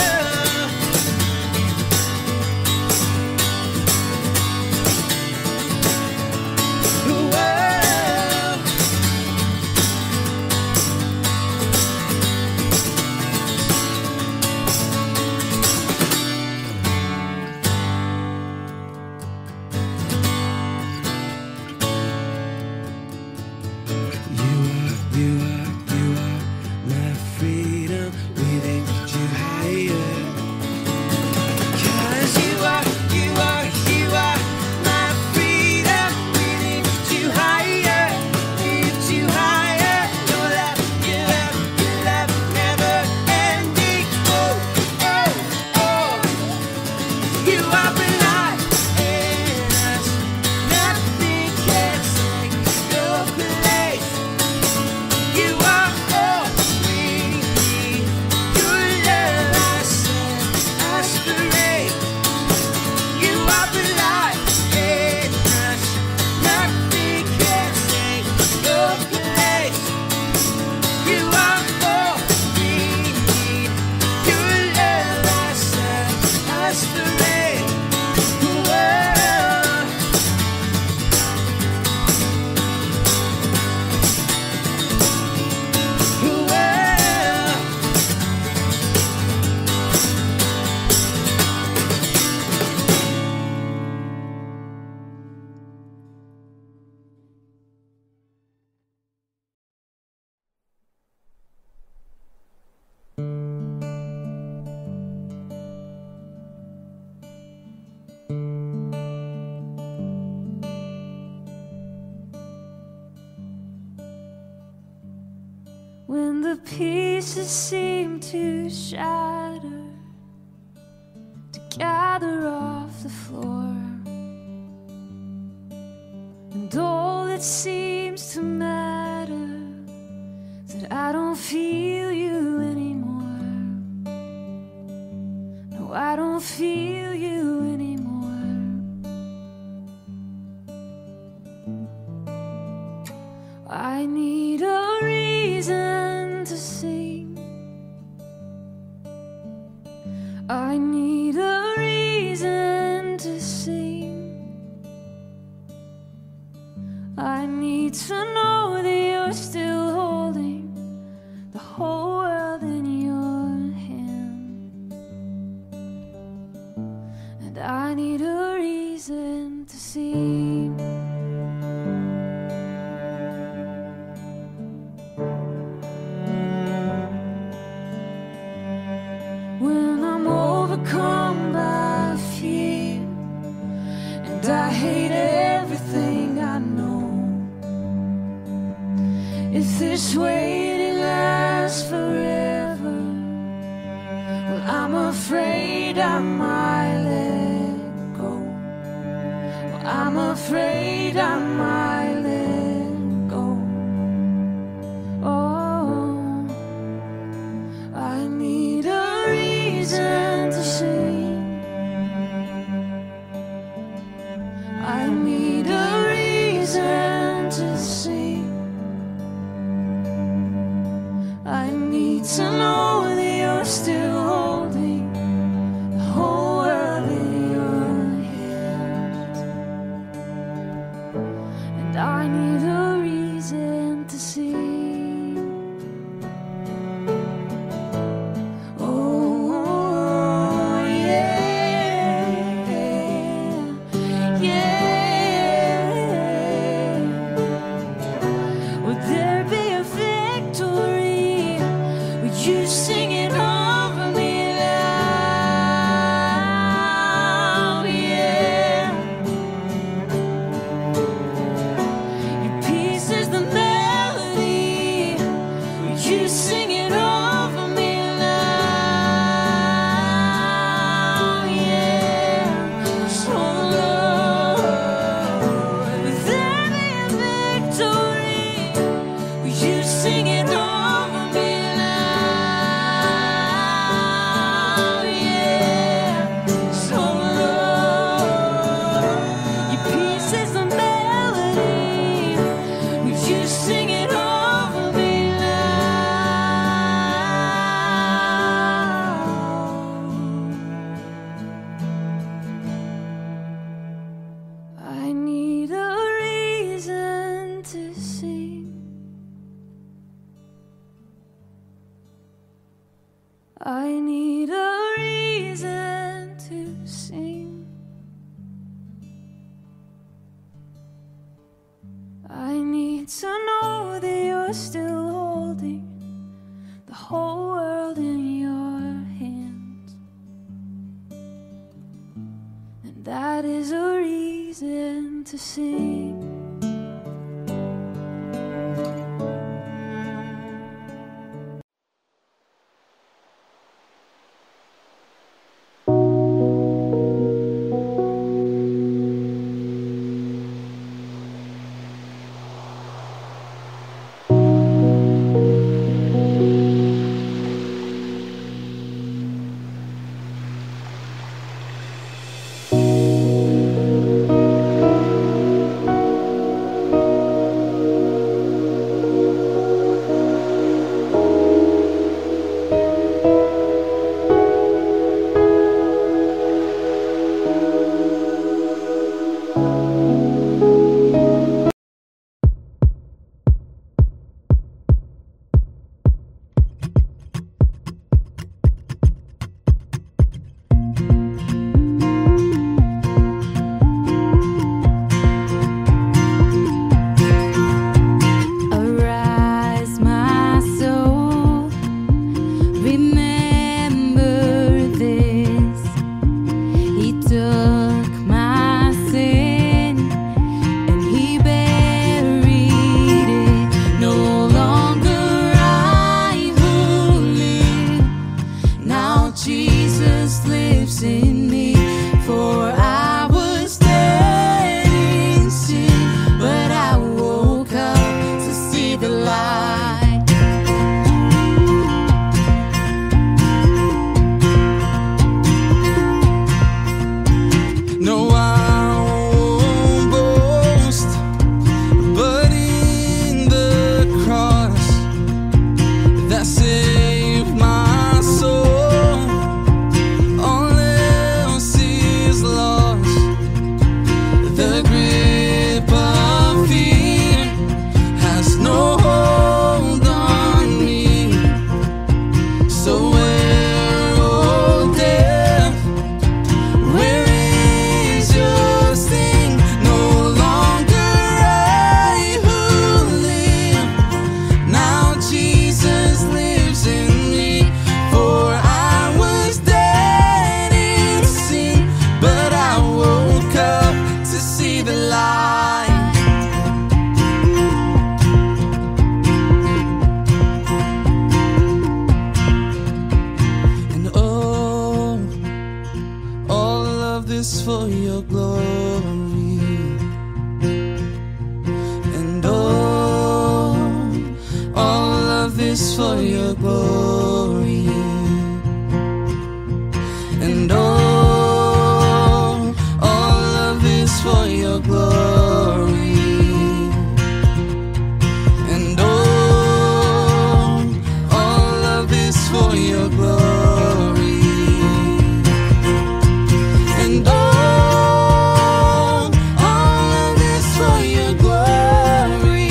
You are my freedom. We lift you higher. 'Cause you are my freedom. We lift you higher, lift you higher. Your love never ending. Oh, oh, oh. You are the light in us. Nothing can take your place. You are all we need. Your love has set us free. You are the light in us. Nothing can take your place. You are all we need. Your love has set us free. Whoa. When the pieces seem to shatter, to gather off the floor, and all that seems to matter, that I don't feel you anymore. No, I don't feel you anymore. I need a reason to sing. I need a reason to sing. I need need to know that you're still holding the whole world in your hand. And I need a reason to see. When I'm overcome by fear and I hate everything I know, if this waiting lasts forever, well, I'm afraid I might let go. Well, I'm afraid I might let go. Oh, I need a reason to sing. I need a reason to sing. I need to know that you're still holding the whole world in your hands. And I need a reason to sing. Oh, yeah, yeah. Would there be a victory? Would you sing it over me loud? Yeah. Your peace is the melody. Would you sing it over me loud? Yeah. So Lord, would there be a victory? Would you sing it over me loud? Yeah. So Lord, your peace is the melody. Would you sing it over me loud? I need a reason to sing. I need a reason to sing. I need to know that you're still holding the whole world in your hands. And that is a reason to sing. Arise, my soul, remember this. He took my sin and he buried it. No longer I who live, now Jesus lives in me. For I was dead in sin, but I woke up to see the light. No, I won't boast, but in the cross that saved my soul. All for your glory. And all of this for your glory. And all of this for your glory. And all of this for your glory. And all of this for your glory.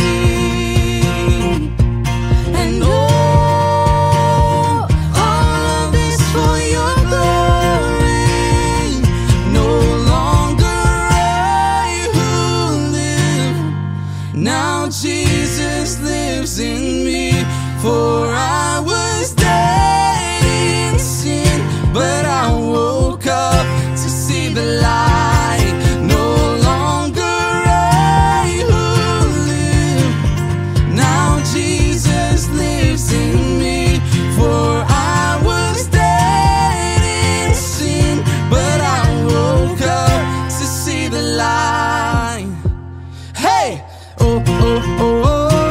And all of this for your glory. No longer I who live, now Jesus lives in me. For I was dead in sin, but I woke up to see the light. No longer I who live, now Jesus lives in me. For I was dead in sin, but I woke up to see the light. Hey! Oh, oh, oh, oh.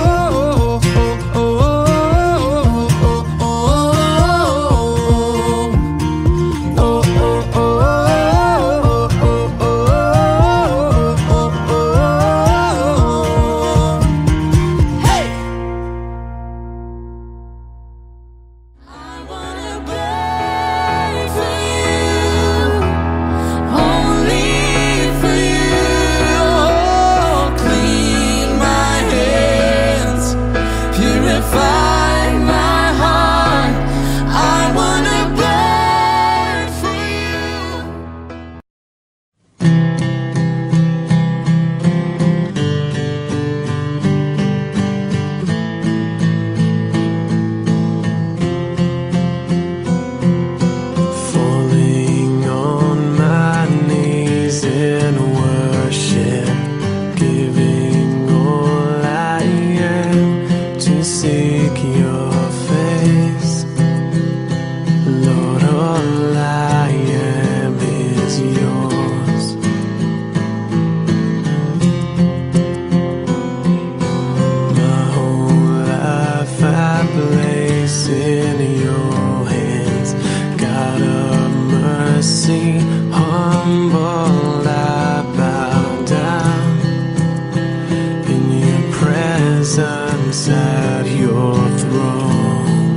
Humble, I bow down in your presence at your throne.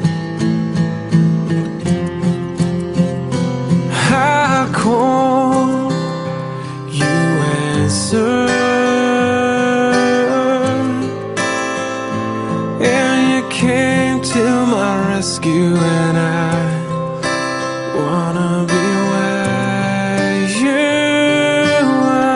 I call, you answer, and you came to my rescue, and I wanna be where you are.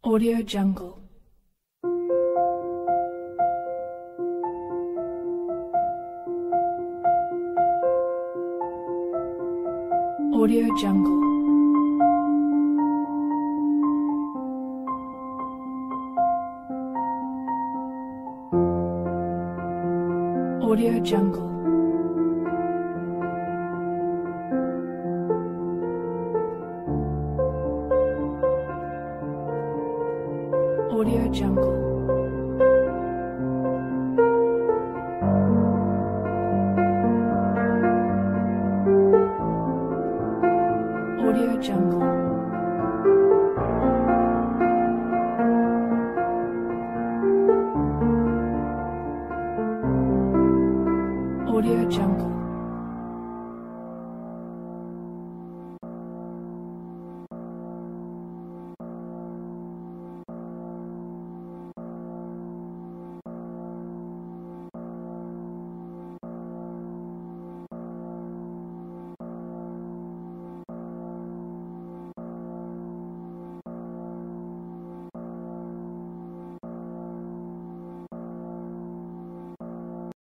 Audio Jungle. Audio Jungle. Audio Jungle. Audio Jungle.